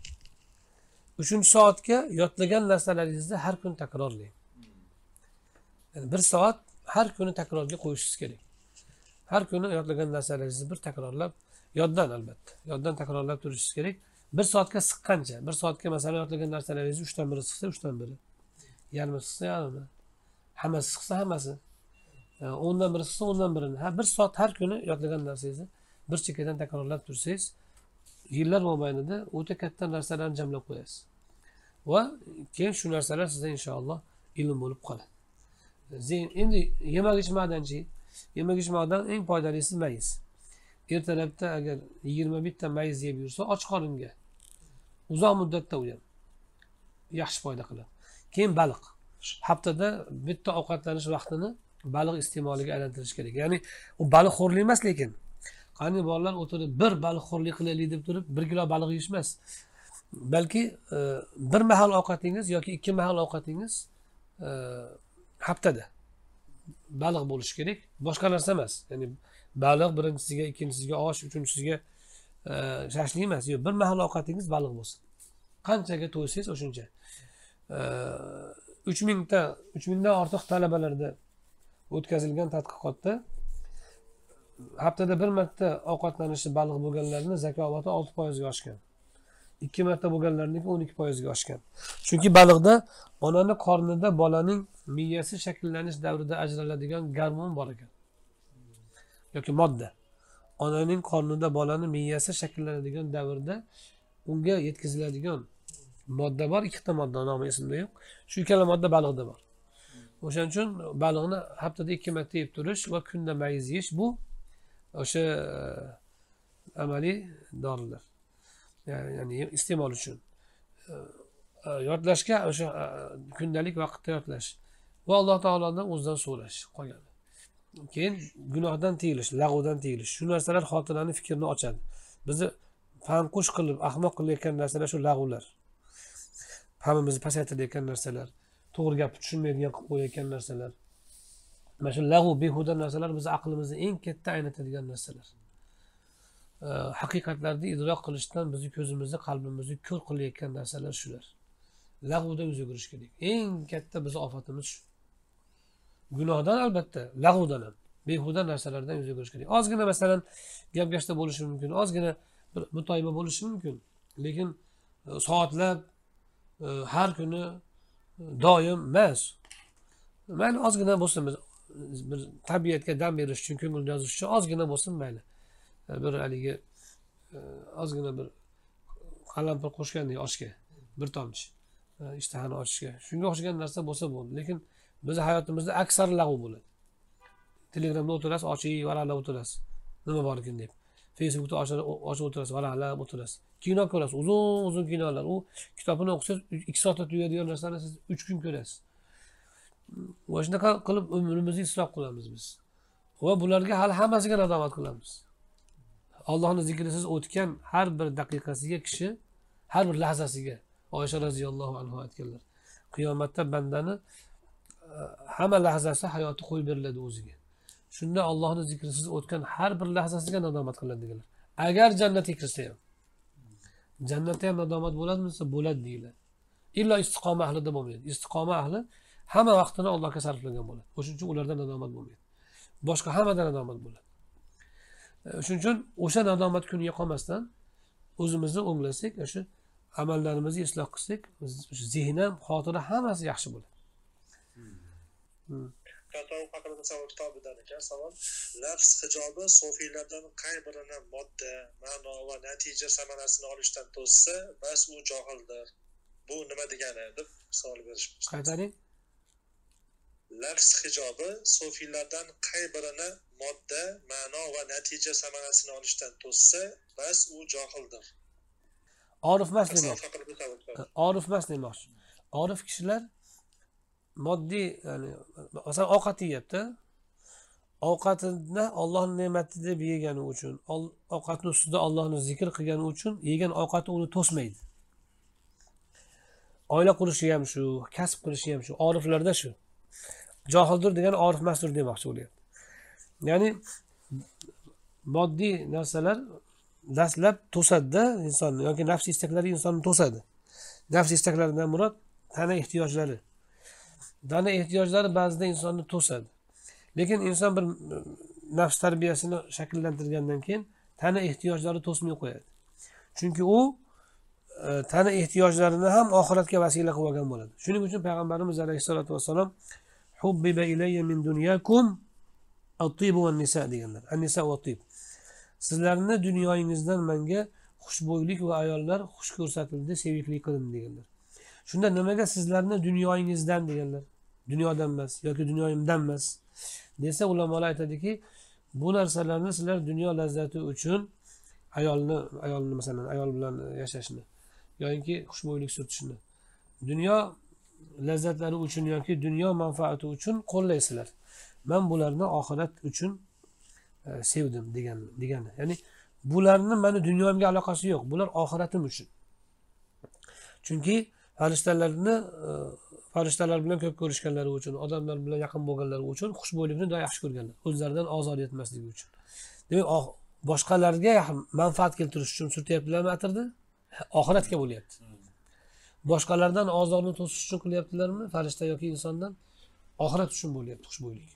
3-soatga yodlagan narsalaringizni har kun takrorlang. Yani 1 soat har kuni takrorga qo'yishingiz kerak. Har kuni yodlagan narsalaringizni bir takrorlab, yoddan albatta, yoddan takrorlab turishingiz kerak. 1 soatga siqqancha, 1 soatga masalan yodlagan narsalaringizni 3 dan 1 siqsa 3 dan 1, yarmi siqsa yarmi, hammasi siqsa hammasi, 10 dan 1 siqsa 10 dan 1. Ha 1 soat har kuni yodlagan narsangizni bir chekkadan takrorlab tursangiz, yillar mobaynida o'ta katta narsalarni jamlab qo'yasiz. Va keyin shu narsalar sizda inshaalloh ilm bo'lib qoladi. Endi yemak-ichmakdanchi, yemak-ichmakdan eng foydalisi mayiz. Ertalabda agar 21 ta mayiz yeb yursa, och qoringa uzoq muddatda u ham yaxshi foyda qiladi. Keyin baliq. Haftada bitta ovqatlanish vaqtini baliq iste'moliga aylantirish kerak. Ya'ni u baliqxo'rlik emas, lekin qani bolalar o'tirib bir baliqxo'rlik qilaylik deb turib 1 kilo baliq yeyishmas. Balki bir mahal ovqatingiz yoki 2 mahal ovqatingiz haftada baliq bo'lishi kerak, boshqa narsa emas. Ya'ni baliq birinchisiga, ikkinchisiga osh, uchinchisiga shashlik emas. Yo'q, bir mahal ovqatingiz baliq bo'lsin. Qanchaga to'ysangiz o'shuncha. 3000 dan ortiq talabalarda o'tkazilgan tadqiqotda haftada bir marta ovqatlanishi baliq bo'lganlarning zakovat 6% ga oshgan. 2 marta bo'lganlarning 12% ga oshgan. Chunki baliqda onani qornida bolaning miyasi shakllanish davrida ajraladigan gormon bor ekan. Yoki modda. Onaning qornida bolaning miyasi shakllanadigan davrda unga yetkaziladigan modda bor, 2 ta modda, nomi esimda yo'q. Shu ikkala modda baliqda bor. O'shaning uchun baliqni haftada 2 marta yeb turish va kunda mayiz yeyish bu o'sha amaliy dorilar. Ya'ni iste'mol uchun. Yodlashga o'sha kundalik vaqtda yodlash va Alloh taolodan o'zidan so'rash qolgan. Keyin gunohdan tiyilish, lag'ovdan tiyilish. Shu narsalar xotirani, fikrni ochadi. Bizni fanqush qilib, ahmoq qilayotgan narsalar shu lag'ovlar. Hamimizni pasaytirayotgan narsalar, to'g'ri gapni tushunmaydigan qilib qo'yayotgan narsalar. Mana shu lag'ov, behuda narsalar bizni aqlimizni eng katta aynatadigan narsalar. Haqiqatlarni idrok qilishdan bizni ko'zimizni, qalbimizni ko'r qilayotgan narsalar shular. Lag'ovdan yuz o'girish kerak. Eng katta bizni ofatimiz shu. Gunohdan albatta, lag'ovdan ham, behuda narsalardan yuz o'girish kerak. Ozgina masalan gap-gashta bo'lishi mumkin, ozgina bir mutoyiba bo'lishi mumkin, lekin soatlab har kuni doim emas. Mayli ozgina bo'lsin, bir tabiatga dam berish uchun, ko'ngilni yozish uchun ozgina bo'lsin mayli. Bir haligi ozgina bir qalampir qo'shgandek oshga, bir tomchi ishtahani ochishga. Shunga o'xshagan narsa bo'lsa bo'ldi, lekin bizni hayotimizda aksar lag'ov bo'ladi. Telegramda o'tirasiz, ochib, varaqlab o'tirasiz. Nima bor ekan deb. Facebookda ochib o'tirasiz, varaqlab o'tirasiz. Kino ko'rasiz, uzun kinolar. U kitobini o'qisangiz 2 soatda tugaydigan narsani siz 3 kun ko'rasiz. Va shunaqa qilib umrimizni isrof qilamiz biz. Va bularga hali hammasiga nadomat qilamiz. Allohning zikrisiz o'tgan har bir daqiqasiga kishi, har bir lahzasiga, Oysha roziyallohu anha aytganlar, qiyomatda bandani hamma lahzasi hayoti qo'yib beriladi o'ziga. Shunda Allohning zikrisiz o'tgan har bir lahzasiga nadomat qiladi deganlar. Agar jannatga kirsa ham. Jannatda ham nadomat bo'ladimi desa bo'ladi deyiladi. Illo istiqoma ahlida bo'lmaydi. Istiqoma ahli hamma vaqtini Allohga sarflagan bo'ladi. O'shuning uchun ularda nadomat bo'lmaydi. Boshqa hammada nadomat bo'ladi. Shuning uchun o'sha nadomat kuniga qolmasdan o'zimizni o'nglasak, o'sha amallarimizni isloh qilsak, zehnan, xotira hammasi yaxshi bo'ladi. Tasavvuf haqida savol kitobidan ekan savol. Lafz hijobi sofiylardan qay birini modda, ma'no va natija samarasini olishdan to'ssa, bas u johildir. Bu nima degani deb savol berishmoqda. Qaytaring. Lafz hijobi sofiylardan qay birini modda, ma'no va natija samarasini olishdan to'ssa, bas u johildir. Orif emas demoqchi. Orif emas demoqchi. Orif kishilar moddiy, ya'ni masalan ovqat yeyapti. Ovqatini Allohning ne'mati deb yegani uchun, ovqatning ustida Allohni zikr qilgani uchun yegan ovqati uni to'smaydi. Oila qurishi ham shu, kasb qilishi ham shu, oriflarda shu. Johildir degani orif emasdir demoqchi bo'lyapti. Ya'ni moddiy narsalar dastlab to'sadi-da insonni yoki nafs istaklari insonni to'sadi. Nafs istaklaridan murod tana ehtiyojlari. Tana ehtiyojlari ba'zida insonni to'sadi. Lekin inson bir nafs tarbiyasini shakllantirgandan keyin tana ehtiyojlari to'smay qo'yadi. Chunki u tana ehtiyojlarini ham oxiratga vasila qilib olgan bo'ladi. Shuning uchun payg'ambarimiz alayhisolatu vassalom hubbiba ilayya min dunyakum at-tib va an-nisa deganlar. An-nisa va at-tib. Sizlarni dunyoyingizdan menga xushbo'ylik va ayollar xush ko'rsatildi, sevikli qilindi deganlar. Shunda nimaga sizlarni dunyoyingizdan deganlar? Dunyodan emas yoki dunyoyimdan emas desa, ulamolar aytadiki, bu narsalarni sizlar dunyo lazzati uchun ayolni masalan ayol bilan yashashni yoki xushbo'ylik surtishni dunyo lazzatlari uchun yoki dunyo manfaati uchun qo'llaysizlar. Men bularni oxirat uchun sevdim degani. Ya'ni bularni meni dunyoyimga aloqasi yo'q. Bular oxiratim uchun. Chunki farishtalar bilan ko'p ko'rishganlari uchun, odamlar bilan yaqin bo'lganlari uchun xushbo'ylikni juda yaxshi ko'rganlar. O'zlaridan ozod etmasligi uchun. Demak, boshqalarga manfaat keltirish uchun surtyaptilarmi atirdi? Oxiratga bo'lyapti. Boshqalardan ozorni to'sish uchun qilyaptilarmi? Farishta yoki insondan oxirat uchun bo'lyapti xushbo'ylik.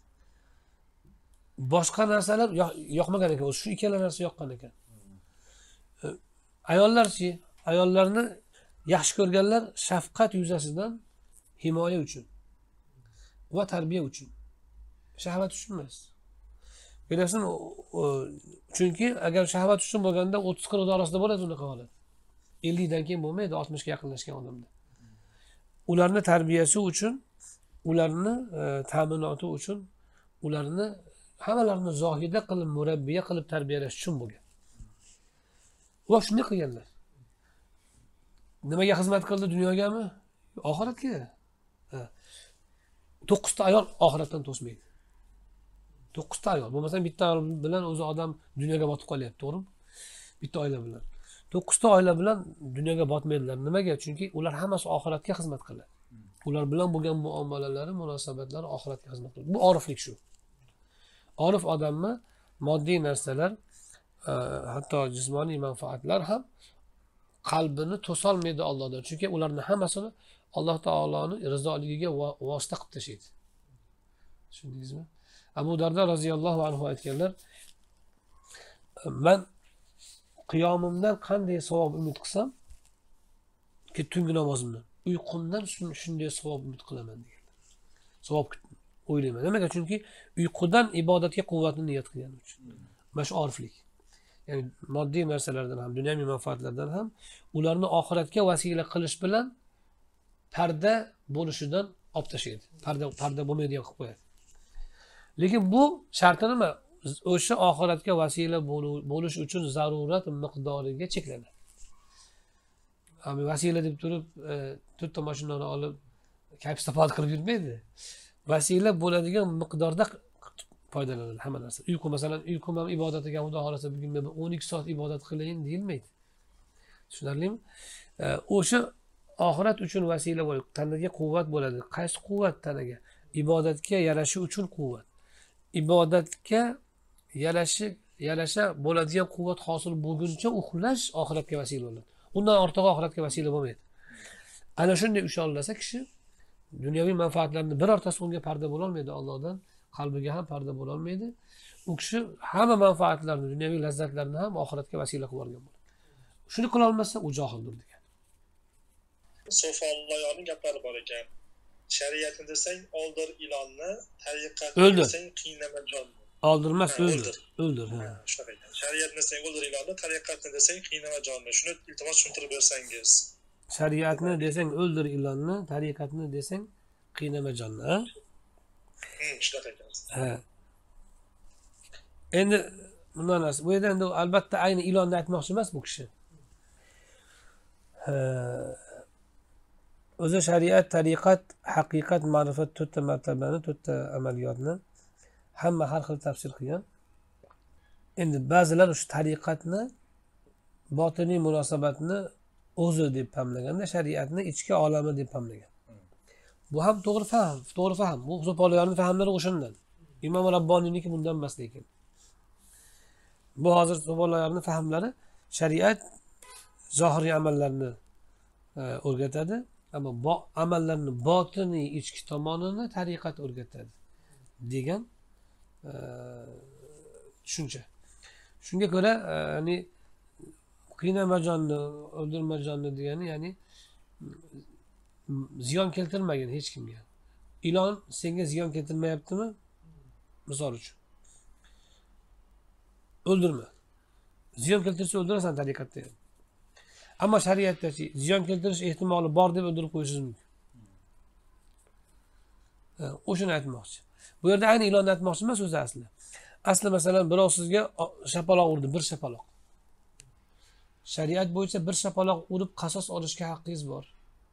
Boshqa narsalar yoqmagan ekan, shu ikkala narsa yoqqan ekan. Ayollarchi, ayollarni yaxshi ko'rganlar shafqat yuzasidan himoya uchun va tarbiya uchun. Shahvat uchun emas. Bilasizmi, chunki agar shahvat uchun bo'lganda 30-40 orasida bo'ladi unaqa holat. 50 dan keyin bo'lmaydi, 60 ga yaqinlashgan odamda. Ularni tarbiyasi uchun, ularni ta'minoti uchun, ularni hammalarini zohida qilib, murabbiya qilib tarbiyalash uchun bo'lgan. Va shuni qilganlar. Nimaga xizmat qildi dunyogami? Oxiratga. 9 ta ayol oxiratdan to'smaydi. 9 ta ayol. Bo'lmasa bitta ayol bilan o'zi odam dunyoga botib qolyapti, to'g'rimi? Bitta oila bilan. 9 ta oila bilan dunyoga botmaydilar. Nimaga? Chunki ular hammasi oxiratga xizmat qiladi. Ular bilan bo'lgan muomalalari, munosabatlari oxiratga xizmat qiladi. Bu oriflik shu. Orif odamni moddiy narsalar, hatto jismoniy manfaatlar ham qalbini to'solmaydi Allohdan. Chunki ularning hammasini Alloh taoloning rizoligiga vosita qilib tashlaydi. Tushundingizmi? Abu Dardo roziyallohu anhu aytganlar, men qiyomimdan qanday savob umid qilsam, ki tungi namozimdan, uyqumdan shunday savob umid qilaman deganlar. Savob o'ylayman. Nimaga? Chunki uyqudan ibodatga quvvatni niyat qilgani uchun. Mana shu oriflik. Ya'ni moddiy narsalardan ham, dunyoviy manfaatlardan ham ularni oxiratga vasila qilish bilan parda bo'lishidan olib tashlaydi. Parda bo'lmaydigan qilib qo'yadi. Lekin bu sharti nima? O'sha oxiratga vasila bo'lish uchun zarurat miqdoriga cheklanadi. Ami vasila deb turib, 4 ta mashinani olib kapistapot qilib yurmaydi. Vasila bo'ladigan miqdorda foydalanadi hamma narsa. Uyqu masalan, uyqu ham ibodatiga xudo xolasa bugun 12 soat ibodat qilayin deyilmaydi. Tushunarlimi? O'sha oxirat uchun vasila bo'ladi. Tanaga quvvat bo'ladi. Qaysi quvvat tanaga? Ibodatga yarashi uchun quvvat. Ibodatga yarasha bo'ladigan quvvat hosil bo'lguncha uxlash oxiratga vasila bo'ladi. Undan ortiq oxiratga vasila bo'lmaydi. Ana shunday ushollasa kishi dunyoviy manfaatlarni birortasi unga parda bo'la olmaydi Allohdan, qalbiga ham parda bo'la olmaydi. U kishi hamma manfaatlarni, dunyoviy lazzatlarni ham oxiratga vasila qilib olgan bo'ladi. Shuni qila olmasa u johildir degan. So'folloyoning gaplari bor ekan. Shariatni desang oldir ilonni, tariqatni O'ldir. desang qiynama jonni. Oldirmas, Ha, o'ldir. O'ldir. Ha. Shunaqa ekan. Shariatni desang oldir ilonni, tariqatni desang qiynama jonni. Shuni iltimos tushuntirib bersangiz. Shariatni desang o'ldir ilonni, tariqatni desang qiynama jonni, ha? Shunaqa ekan. Ha. Endi bundan bu yerda endi albatta ayni ilonni aytmoqchi emas bu kishi. O'zi shariat, tariqat, haqiqat, ma'rifat to'rtta martabani, to'rtta amaliyotni hamma har xil tafsir qilgan. Endi ba'zilar o'sha tariqatni botiniy munosabatni o'zi deb hamlaganda, shariatni ichki olami deb hamlagan. Bu ham to'g'ri fahm. Bu So'follarning fahmlari o'shandan. Imom Rabboniyniki bundan emas lekin. Bu hozir So'follarning fahmlari shariat zohiriy amallarni o'rgatadi, ammo amallarni botiniy ichki tomonini tariqat o'rgatadi degan tushuncha. Shunga ko'ra, ya'ni qiynama jonni, o'ldirma jonni degani, ya'ni ziyon keltirmagan hech kimga. Ilon senga ziyon keltirmayaptimi? Misol uchun. O'ldirma. Ziyon keltirsa o'ldirasan tariqatda. Ammo shariatdachi ziyon keltirish ehtimoli bor deb o'ldirib qo'yishingiz mumkin. O'shani aytmoqchi. Bu yerda ayni ilonni aytmoqchi emas o'zi asli. Asli masalan birov sizga shapaloq urdi, bir shapaloq. Shariat bo'yicha bir shapaloq urib qasos olishga haqqingiz bor.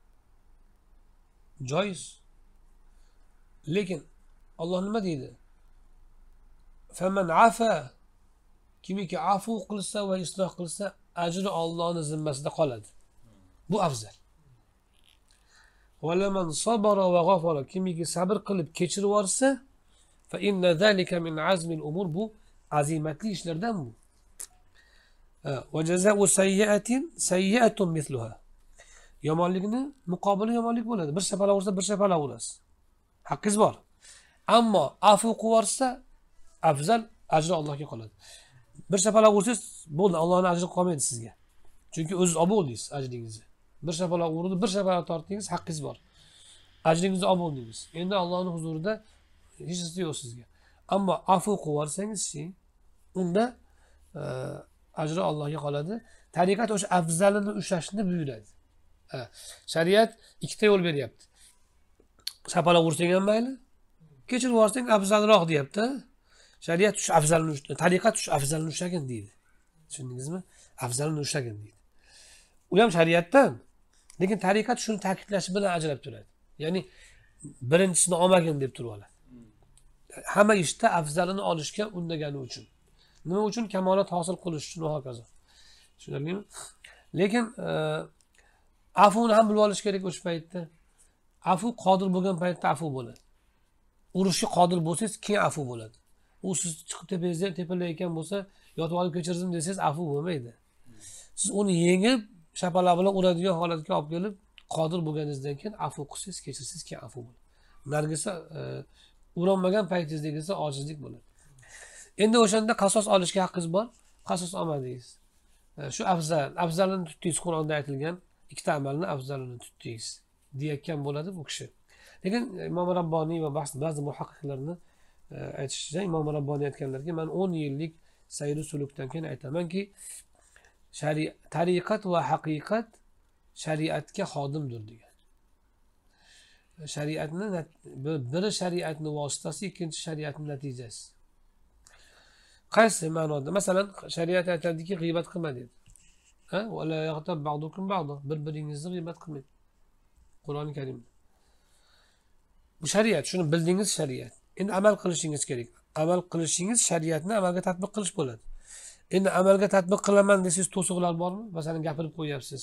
Joiz. Lekin Alloh nima deydi? Faman afa, kimiki afu qilsa va isloh qilsa, ajri Allohning zimmasida qoladi. Bu afzal. Walaman sabara va ghafara, kimiki sabr qilib kechirib yorsa, fa inna zalika min azmil umur, bu azimatli ishlardan bu. Va jazaa'u sayyi'atin sayyi'atun mithluha. Yomonlikni muqobili yomonlik bo'ladi. Bir shapaloq ursa, bir shapaloq urasiz. Haqqingiz bor. Ammo afu qilib yorsa, afzal, ajri Allohga qoladi. Bir shapaloq ursangiz, bo'ldi, Allohning ajri qolmaydi sizga. Chunki o'ziz olib bo'ldingiz ajringizni. Bir shapaloq urdi, bir shapaloq tortdingiz, haqqingiz bor. Ajringizni olib bo'ldingiz. Endi Allohning huzurida hech narsa yo'q sizga. Ammo afu qilib yorsangiz-chi, unda ajri Allohga qoladi. Tariqat o'sha afzalini ushlashni buyuradi. Shariat ikkita yo'l beryapti. Shapaloq ursang ham mayli, kechirib yorsang afzalroq deyapti. Shariat shu afzalni, tariqat shu afzalni ushlagan deydi. Tushundingizmi? Afzalni ushlagan deydi. U ham shariatdan. Lekin tariqat shuni ta'kidlashi bilan ajrab turadi. Ya'ni birinchisini olmagin deb turib oladi. Hamma ishda afzalini olishga undagani uchun. Nima uchun? Kamolat hosil qilish uchun va hokazo. Tushunarlimi? Lekin afuni ham bilib olish kerak o'sha paytda. Afu qodir bo'lgan paytda afu bo'ladi. Urushga qodir bo'lsangiz, keyin afu bo'ladi. U siz chiqib tepangizda tepalayotgan bo'lsa, yotib olib kechirdim desangiz afu bo'lmaydi. Siz uni yengib, shapaloq bilan uradigan holatga olib kelib, qodir bo'lganingizdan keyin afu qilsangiz, kechirsangiz, keyin afu bo'ladi. Nargisa urolmagan paytingizda ojizlik bo'ladi. Endi o'shanda qasos olishga haqqingiz bor, qasos olmadingiz. Shu afzalini tutdingiz, Qur'onda aytilgan ikkita amalni afzalini tutdingiz deyotgan bo'ladi bu kishi. Lekin Imom Rabboniy va ba'zi muhaqqiqlarni aytishicha, Imom Rabboniy aytganlarki, men 10 yillik sayr sulukdan keyin aytamanki, tariqat va haqiqat shariatga xodimdir degan. Shariatni biri shariatning vositasi, ikkinchi shariatning natijasi. Qaysi ma'noda? Masalan, shariat aytadiki, g'iybat qilma dedi. Va la yag'tab ba'dukum ba'd. Bir-biringizni g'iybat qilmang. Qur'oni Karim. Bu shariat, shuni bildingiz shariat. Endi amal qilishingiz kerak. Amal qilishingiz shariatni amalga tatbiq qilish bo'ladi. Endi amalga tatbiq qilaman desangiz to'siqlar bormi? Masalan, gapirib qo'yapsiz,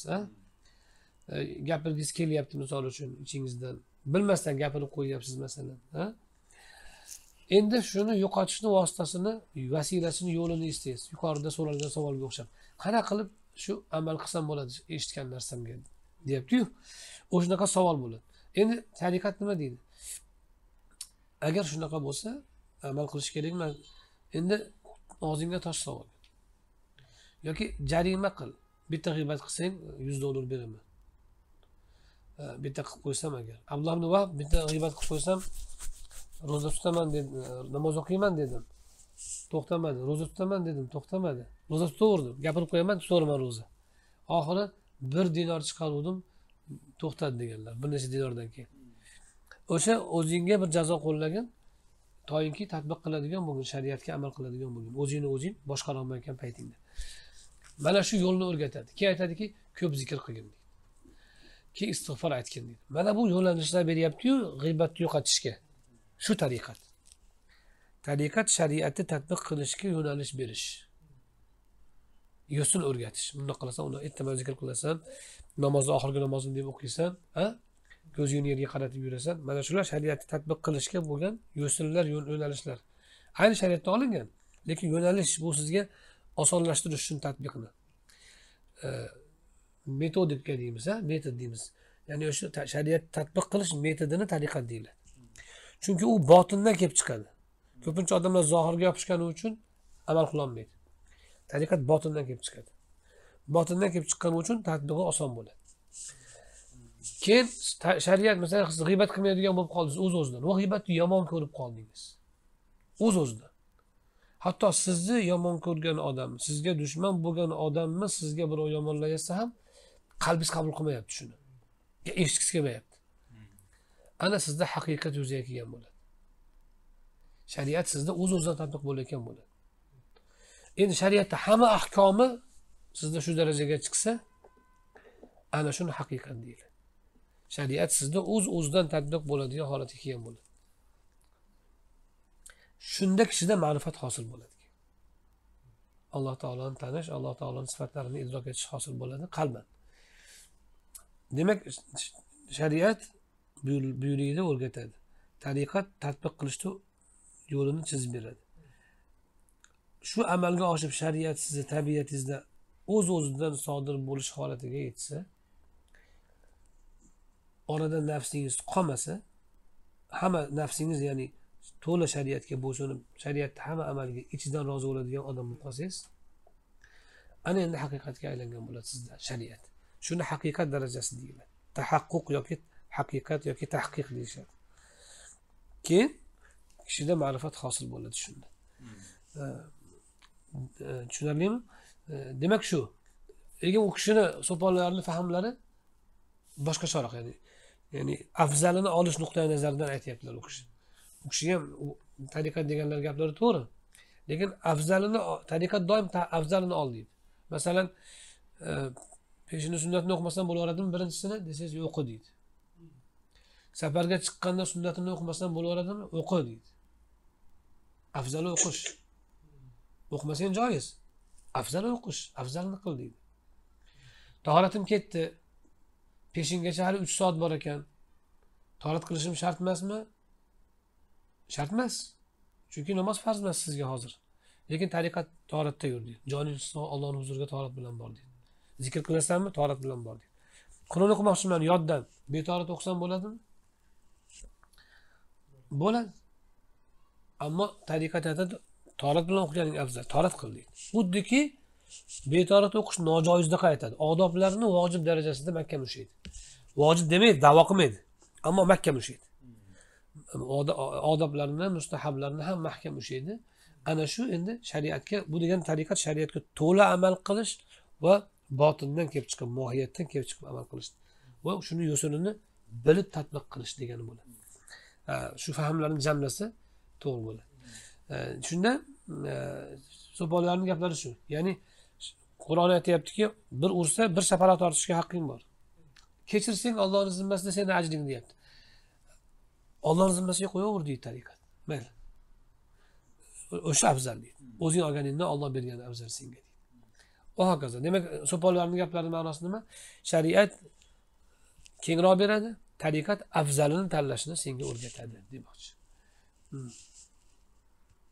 gapirgingiz kelyapti misol uchun ichingizdan. Bilmasdan gapirib qo'yapsiz masalan, Endi shuni yo'qotishni vositasini, vasilasini, yo'lini istaysiz. Yuqorida so'ralgan savolga o'xshab. Qana qilib shu amal qilsam bo'ladi eshitgan narsamga deyapti-yu. O'shunaqa savol bo'ladi. Endi tariqat nima deydi? Agar shunaqa bo'lsa, amal qilish kerakmi? Endi og'zingga tosh savol. Yoki jarima qil. Bitta g'iybat qilsang $100 beraman. Bitta qilib qo'ysam agar. Abdulloh ibn Vahb bitta g'iybat qilib qo'ysam roza tutaman dedim, namoz o'qiyman dedim. To'xtamadi. Roza tutaman dedim, to'xtamadi. Roza tutaverdim. Gapirib qo'yaman, tutaveraman roza. Oxiri 1 dinor chiqaruvdim, to'xtadi deganlar. Bir necha dinordan keyin. O'sha o'zingga bir jazo qo'llagin, toyinki tatbiq qiladigan bo'lgin, shariatga amal qiladigan bo'lgin. O'zingni o'zing boshqara olmayotgan paytingda. Mana shu yo'lni o'rgatadi. Keyin aytadiki, ko'p zikr qilgin deydi. Keyin istig'for aytgin deydi. Mana bu yo'nalishlar beryapti-yu, g'iybatni yo'qotishga. Shu tariqat. Tariqat shariatni tatbiq qilishga yo'nalish berish. Yo'sin o'rgatish. Bunday qilasan, uni ertaman zikr qilasan, namozni oxirgi namozim deb o'qiysan, ha? Ko'zingni yerga qaratib yurasan. Mana shular shariatni tatbiq qilishga bo'lgan yo'sinlar, yo'nalishlar. Ayni shariatdan olingan, lekin yo'nalish bu sizga osonlashtirish uchun tatbiqni. Metodika deymiz, ha? Metod deymiz. Ya'ni o'sha shariat tatbiq qilish metodini tariqat deyiladi. Chunki u botindan kelib chiqadi. Ko'pincha odamlar zohirga yopishgani uchun amal qila olmaydi. Tariqat botindan kelib chiqadi. Botindan kelib chiqqani uchun tatbiqi oson bo'ladi. Keyin shariat masalan siz g'iybat qilmaydigan bo'lib qoldingiz o'z-o'zidan. Va g'iybatni yomon ko'rib qoldingiz. O'z-o'zidan. Hatto sizni yomon ko'rgan odam, sizga dushman bo'lgan odamni sizga birov yomonlayotsa ham qalbingiz qabul qilmayapti shuni. Eshitgisi kelmayapti. Ana sizda haqiqat yuzaga kelgan bo'ladi. Shariat sizda o'z-o'zidan tatbiq bo'layotgan bo'ladi. Endi shariatda hamma ahkomi sizda shu darajaga chiqsa, ana shuni haqiqat deyiladi. Shariat sizda o'z-o'zidan tatbiq bo'ladigan holatga kelgan bo'ladi. Shunda kishida ma'rifat hosil bo'ladi. Alloh taoloni tanish, Alloh taoloning sifatlarini idrok etish hosil bo'ladi qalban. Demak, shariat buyuriydi, o'rgatadi. Tariqat tatbiq qilishni yo'lini chizib beradi. Shu amalga oshib shariat sizni tabiatingizda o'z-o'zidan sodir bo'lish holatiga yetsa, orada nafsingiz qolmasa, hamma nafsingiz ya'ni to'la shariatga bo'ysunib, shariatda hamma amalga ichidan rozi bo'ladigan odam bo'lib qolsangiz, ana endi haqiqatga aylangan bo'ladi sizda shariat. Shuni haqiqat darajasi deyiladi. Tahaqquq yoki haqiqat yoki tahqiq deyishadi. Keyin kishida ma'rifat hosil bo'ladi shunda. Tushunarlimi? Demak shu. Lekin u kishini so'pollarini fahmlari boshqacharoq, ya'ni afzalini olish nuqtai nazaridan aytyaptilar u kishi. U kishi ham tariqat deganlar gaplari to'g'ri. Lekin afzalini tariqat doim afzalini ol deydi. Masalan, peshinni sunnatini o'qimasdan bo'laveradimi birinchisini desangiz o'qi deydi. Safarga chiqqanda sunnatini o'qimasdan bo'laveradimi? O'qi deydi. Afzali o'qish. O'qimasang joiz. Afzali o'qish, afzalni qil deydi. Tahoratim ketdi. Peshingacha hali 3 soat bor ekan. Tahorat qilishim shart emasmi? Shart emas. Chunki namoz farz emas sizga hozir. Lekin tariqat tahoratda yur deydi. Joning Allohning huzuriga tahorat bilan bor deydi. Zikr qilasanmi? Tahorat bilan bor deydi. Qur'on o'qimoqchiman yoddan. Betahorat o'qisam bo'ladimi? Bo'ladi. Ammo tariqat aytadi, tahorat bilan o'qiganing afzal. Tahorat qil deydi. Xuddiki betahorat o'qish nojoizlikqa aytadi. Odoblarni vojib darajasida mahkam ushlaydi. Vojib demaydi, da'vo qilmaydi. Ammo mahkam ushlaydi. Odoblarni, mustahablarni ham mahkam ushlaydi. Ana shu endi shariatga, bu degan tariqat shariatga to'la amal qilish va botindan kelib chiqib, mohiyatdan kelib chiqib amal qilish. Va shuni yo'sinini bilib tatbiq qilish degani bo'ladi. Shu fahmlarni jamlasa to'g'ri bo'ladi. Shunda so'pollarning gaplari shu. Ya'ni Qur'on aytayaptiki, bir ursa bir shaparat tortishga haqqing bor. Kechirsang Allohning zimmasida seni ajring deyapti. Allohning zimmasiga qo'yaver deydi tariqat. Mayli. O'sha afzal deydi. O'zing olganingdan Alloh bergani afzal senga deydi. Va hokazo. Demak, so'pollarning gaplarining ma'nosi nima? Shariat kengroq beradi, tariqat afzalini tanlashni senga o'rgatadi demoqchi.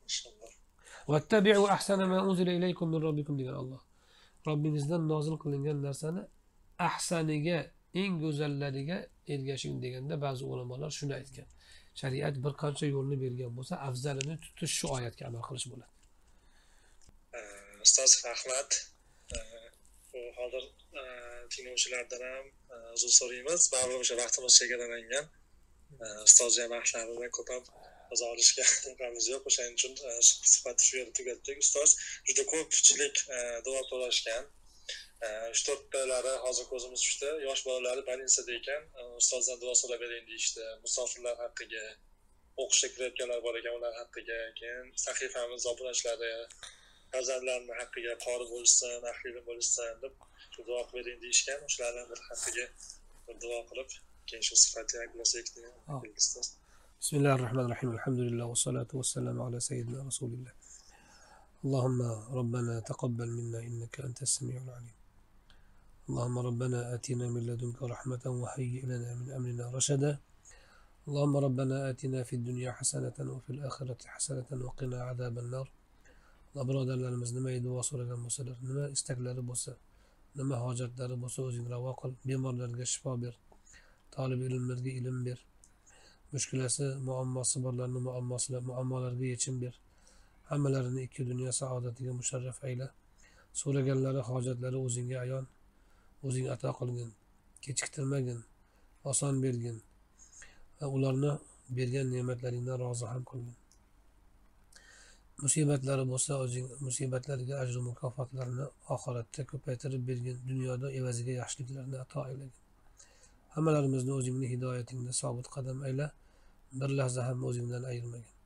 inshaalloh. Vattabi'u ahsana ma unzila ilaykum min robbikum degan Alloh. Robbingizdan nozil qilingan narsani ahsaniga, eng go'zallariga ergashing deganda ba'zi ulamolar shuni aytgan. Shariat bir qancha yo'lni bergan bo'lsa, afzalini tutish shu oyatga amal qilish bo'ladi. Ustoz rahmat. Bu hozir tinglovchilardan ham uzr so'raymiz. Baribir o'sha vaqtimiz chegaralangan. Ustoz jamaatlarida ko'p ham o'z olishga imkonimiz yo'q. O'shaning uchun suhbatni shu yerda tugatdik. Ustoz juda ko'pchilik duo so'rashgan. 3-4talari hozir ko'zimiz tushdi. Yosh bolalari больницada ekan, ustozdan duo so'rab bering deyishdi. Musofirlar haqqiga, o'qishga kirayotganlar bor ekan, ular haqqiga, keyin sahifamiz obunachilari, farzandlarning haqqiga qori bo'lsin, ahli bo'lsin deb duo qilib bering deyishgan. Shularning bir haqqiga bir duo qilib, keyin shu sifatni yakunlasak deyapti ustoz. Bismillahirrahmanirrahim. Alhamdulillah va salatu vassalamu ala sayyidina rasulillah. Allahumma rabbana taqabbal minna innaka antas samiul alim. اللهم ربنا آتنا من لدنك رحمة وهيئ لنا من أمرنا رشدا. اللهم ربنا آتنا في الدنيا حسنة وفي الآخرة حسنة وقنا عذاب النار. Birodarlarimiz nima duo so'ragan bo'lsalar, nima istaklari bo'lsa, nima hojatlari bo'lsa o'zing ravo qil, bemorlarga shifo ber, talib ilmlarga ilm ber, mushkulasi, muammosi borlarni muammolarga yechim ber, hammalarini ikki dunyo saodatiga musharraf ayla. So'raganlari, hojatlari o'zingga ayon, o'zing ato qilgin, kechiktirmagin, oson bergin va ularni bergan ne'matlaringdan rozi ham qilgin. Musibatlari bo'lsa, o'zing musibatlariga ajr mukofotlarini oxiratda ko'paytirib bergin, dunyoda evaziga yaxshiliklarni ato aylagin. Hammalarimizni o'zingning hidoyatingda sobit qadam ayla, bir lahza ham o'zingdan ayirmagin.